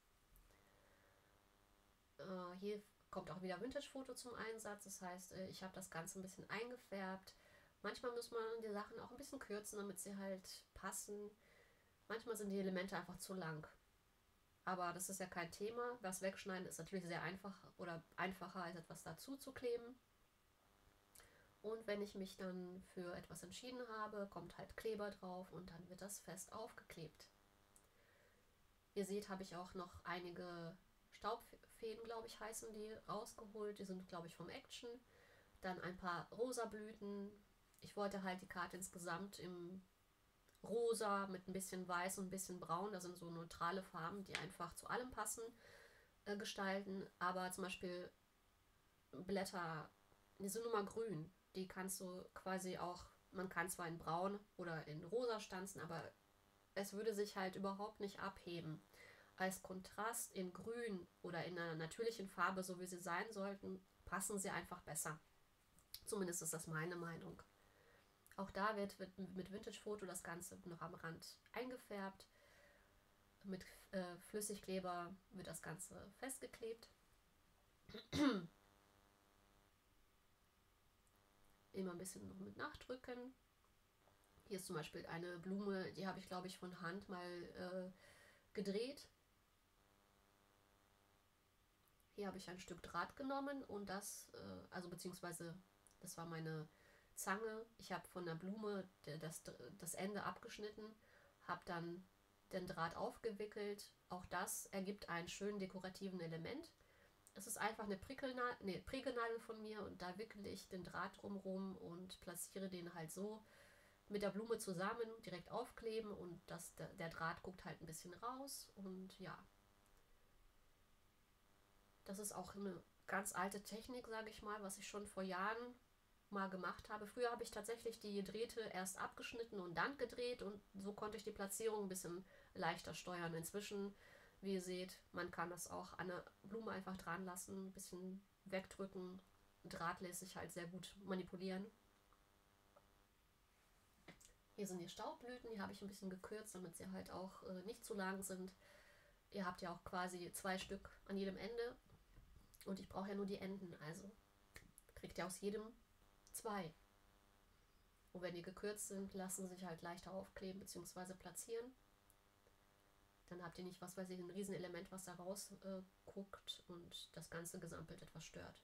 Hier kommt auch wieder Vintage-Foto zum Einsatz. Das heißt, ich habe das Ganze ein bisschen eingefärbt. Manchmal muss man die Sachen auch ein bisschen kürzen, damit sie halt passen. Manchmal sind die Elemente einfach zu lang. Aber das ist ja kein Thema. Was wegschneiden ist natürlich sehr einfach oder einfacher als etwas dazu zu kleben. Und wenn ich mich dann für etwas entschieden habe, kommt halt Kleber drauf und dann wird das fest aufgeklebt. Ihr seht, habe ich auch noch einige Staubfäden, glaube ich, heißen die, rausgeholt. Die sind, glaube ich, vom Action. Dann ein paar rosa Blüten. Ich wollte halt die Karte insgesamt im Rosa mit ein bisschen Weiß und ein bisschen Braun, das sind so neutrale Farben, die einfach zu allem passen, gestalten. Aber zum Beispiel Blätter, die sind nun mal grün. Die kannst du quasi auch, man kann zwar in Braun oder in Rosa stanzen, aber es würde sich halt überhaupt nicht abheben. Als Kontrast in Grün oder in einer natürlichen Farbe, so wie sie sein sollten, passen sie einfach besser. Zumindest ist das meine Meinung. Auch da wird mit Vintage-Foto das Ganze noch am Rand eingefärbt. Mit Flüssigkleber wird das Ganze festgeklebt. Immer ein bisschen noch mit nachdrücken. Hier ist zum Beispiel eine Blume, die habe ich, glaube ich, von Hand mal gedreht. Hier habe ich ein Stück Draht genommen und das, also beziehungsweise das war meine Zange. Ich habe von der Blume das Ende abgeschnitten, habe dann den Draht aufgewickelt. Auch das ergibt einen schönen dekorativen Element. Es ist einfach eine Prickelnadel von mir und da wickele ich den Draht drumherum und platziere den halt so mit der Blume zusammen, direkt aufkleben und der Draht guckt halt ein bisschen raus und ja. Das ist auch eine ganz alte Technik, sage ich mal, was ich schon vor Jahren mal gemacht habe. Früher habe ich tatsächlich die Drähte erst abgeschnitten und dann gedreht und so konnte ich die Platzierung ein bisschen leichter steuern. Inzwischen, wie ihr seht, man kann das auch an der Blume einfach dran lassen, ein bisschen wegdrücken. Draht lässt sich halt sehr gut manipulieren. Hier sind die Staubblüten, die habe ich ein bisschen gekürzt, damit sie halt auch nicht zu lang sind. Ihr habt ja auch quasi 2 Stück an jedem Ende und ich brauche ja nur die Enden, also kriegt ihr aus jedem 2. Und wenn die gekürzt sind, lassen sie sich halt leichter aufkleben bzw. platzieren. Dann habt ihr nicht, was weiß ich, ein Riesenelement, was da raus guckt und das ganze Gesamtbild etwas stört.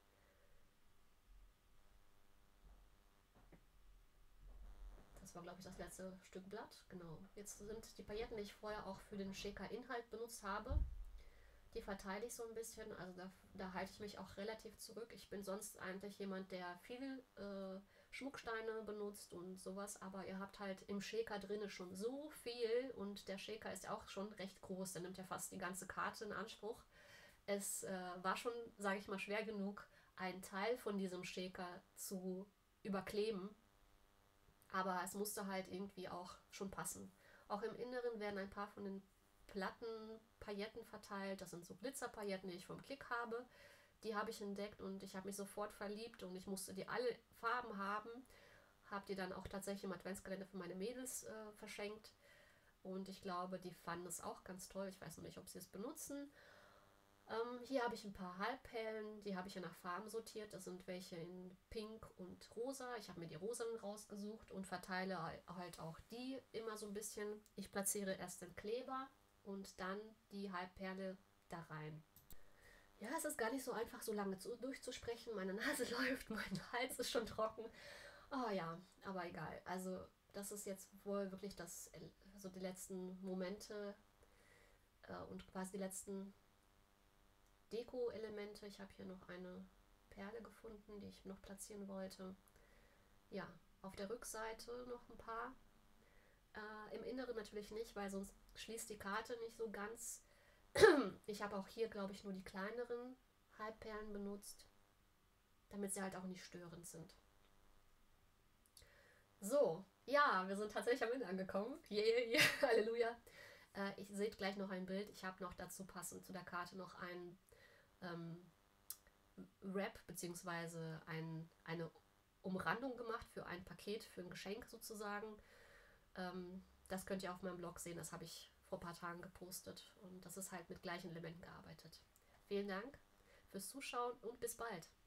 Das war, glaube ich, das letzte Stück Blatt. Genau. Jetzt sind die Pailletten, die ich vorher auch für den Shaker-Inhalt benutzt habe, die verteile ich so ein bisschen. Also da halte ich mich auch relativ zurück. Ich bin sonst eigentlich jemand, der viel Schmucksteine benutzt und sowas, aber ihr habt halt im Shaker drinne schon so viel und der Shaker ist ja auch schon recht groß, der nimmt ja fast die ganze Karte in Anspruch. Es war schon, sage ich mal, schwer genug, einen Teil von diesem Shaker zu überkleben, aber es musste halt irgendwie auch schon passen. Auch im Inneren werden ein paar von den Platten Pailletten verteilt. Das sind so Glitzerpailletten, die ich vom Kick habe. Die habe ich entdeckt und ich habe mich sofort verliebt und ich musste die alle Farben haben. Habe die dann auch tatsächlich im Adventskalender für meine Mädels verschenkt. Und ich glaube, die fanden es auch ganz toll. Ich weiß noch nicht, ob sie es benutzen. Hier habe ich ein paar Halbperlen, die habe ich ja nach Farben sortiert. Das sind welche in Pink und Rosa. Ich habe mir die Rosanen rausgesucht und verteile halt auch die immer so ein bisschen. Ich platziere erst den Kleber und dann die Halbperle da rein. Ja, es ist gar nicht so einfach, so lange durchzusprechen. Meine Nase läuft, mein Hals ist schon trocken. Oh ja, aber egal. Also das ist jetzt wohl wirklich so die letzten Momente und quasi die letzten Deko-Elemente. Ich habe hier noch eine Perle gefunden, die ich noch platzieren wollte. Ja, auf der Rückseite noch ein paar. Im Inneren natürlich nicht, weil sonst schließt die Karte nicht so ganz. Ich habe auch hier, glaube ich, nur die kleineren Halbperlen benutzt, damit sie halt auch nicht störend sind. So, ja, wir sind tatsächlich am Ende angekommen. Yeah, Halleluja. Ich seht gleich noch ein Bild. Ich habe noch dazu passend zu der Karte noch ein Wrap bzw. eine Umrandung gemacht für ein Paket, für ein Geschenk sozusagen. Das könnt ihr auf meinem Blog sehen, das habe ich vor ein paar Tagen gepostet und das ist halt mit gleichen Elementen gearbeitet. Vielen Dank fürs Zuschauen und bis bald.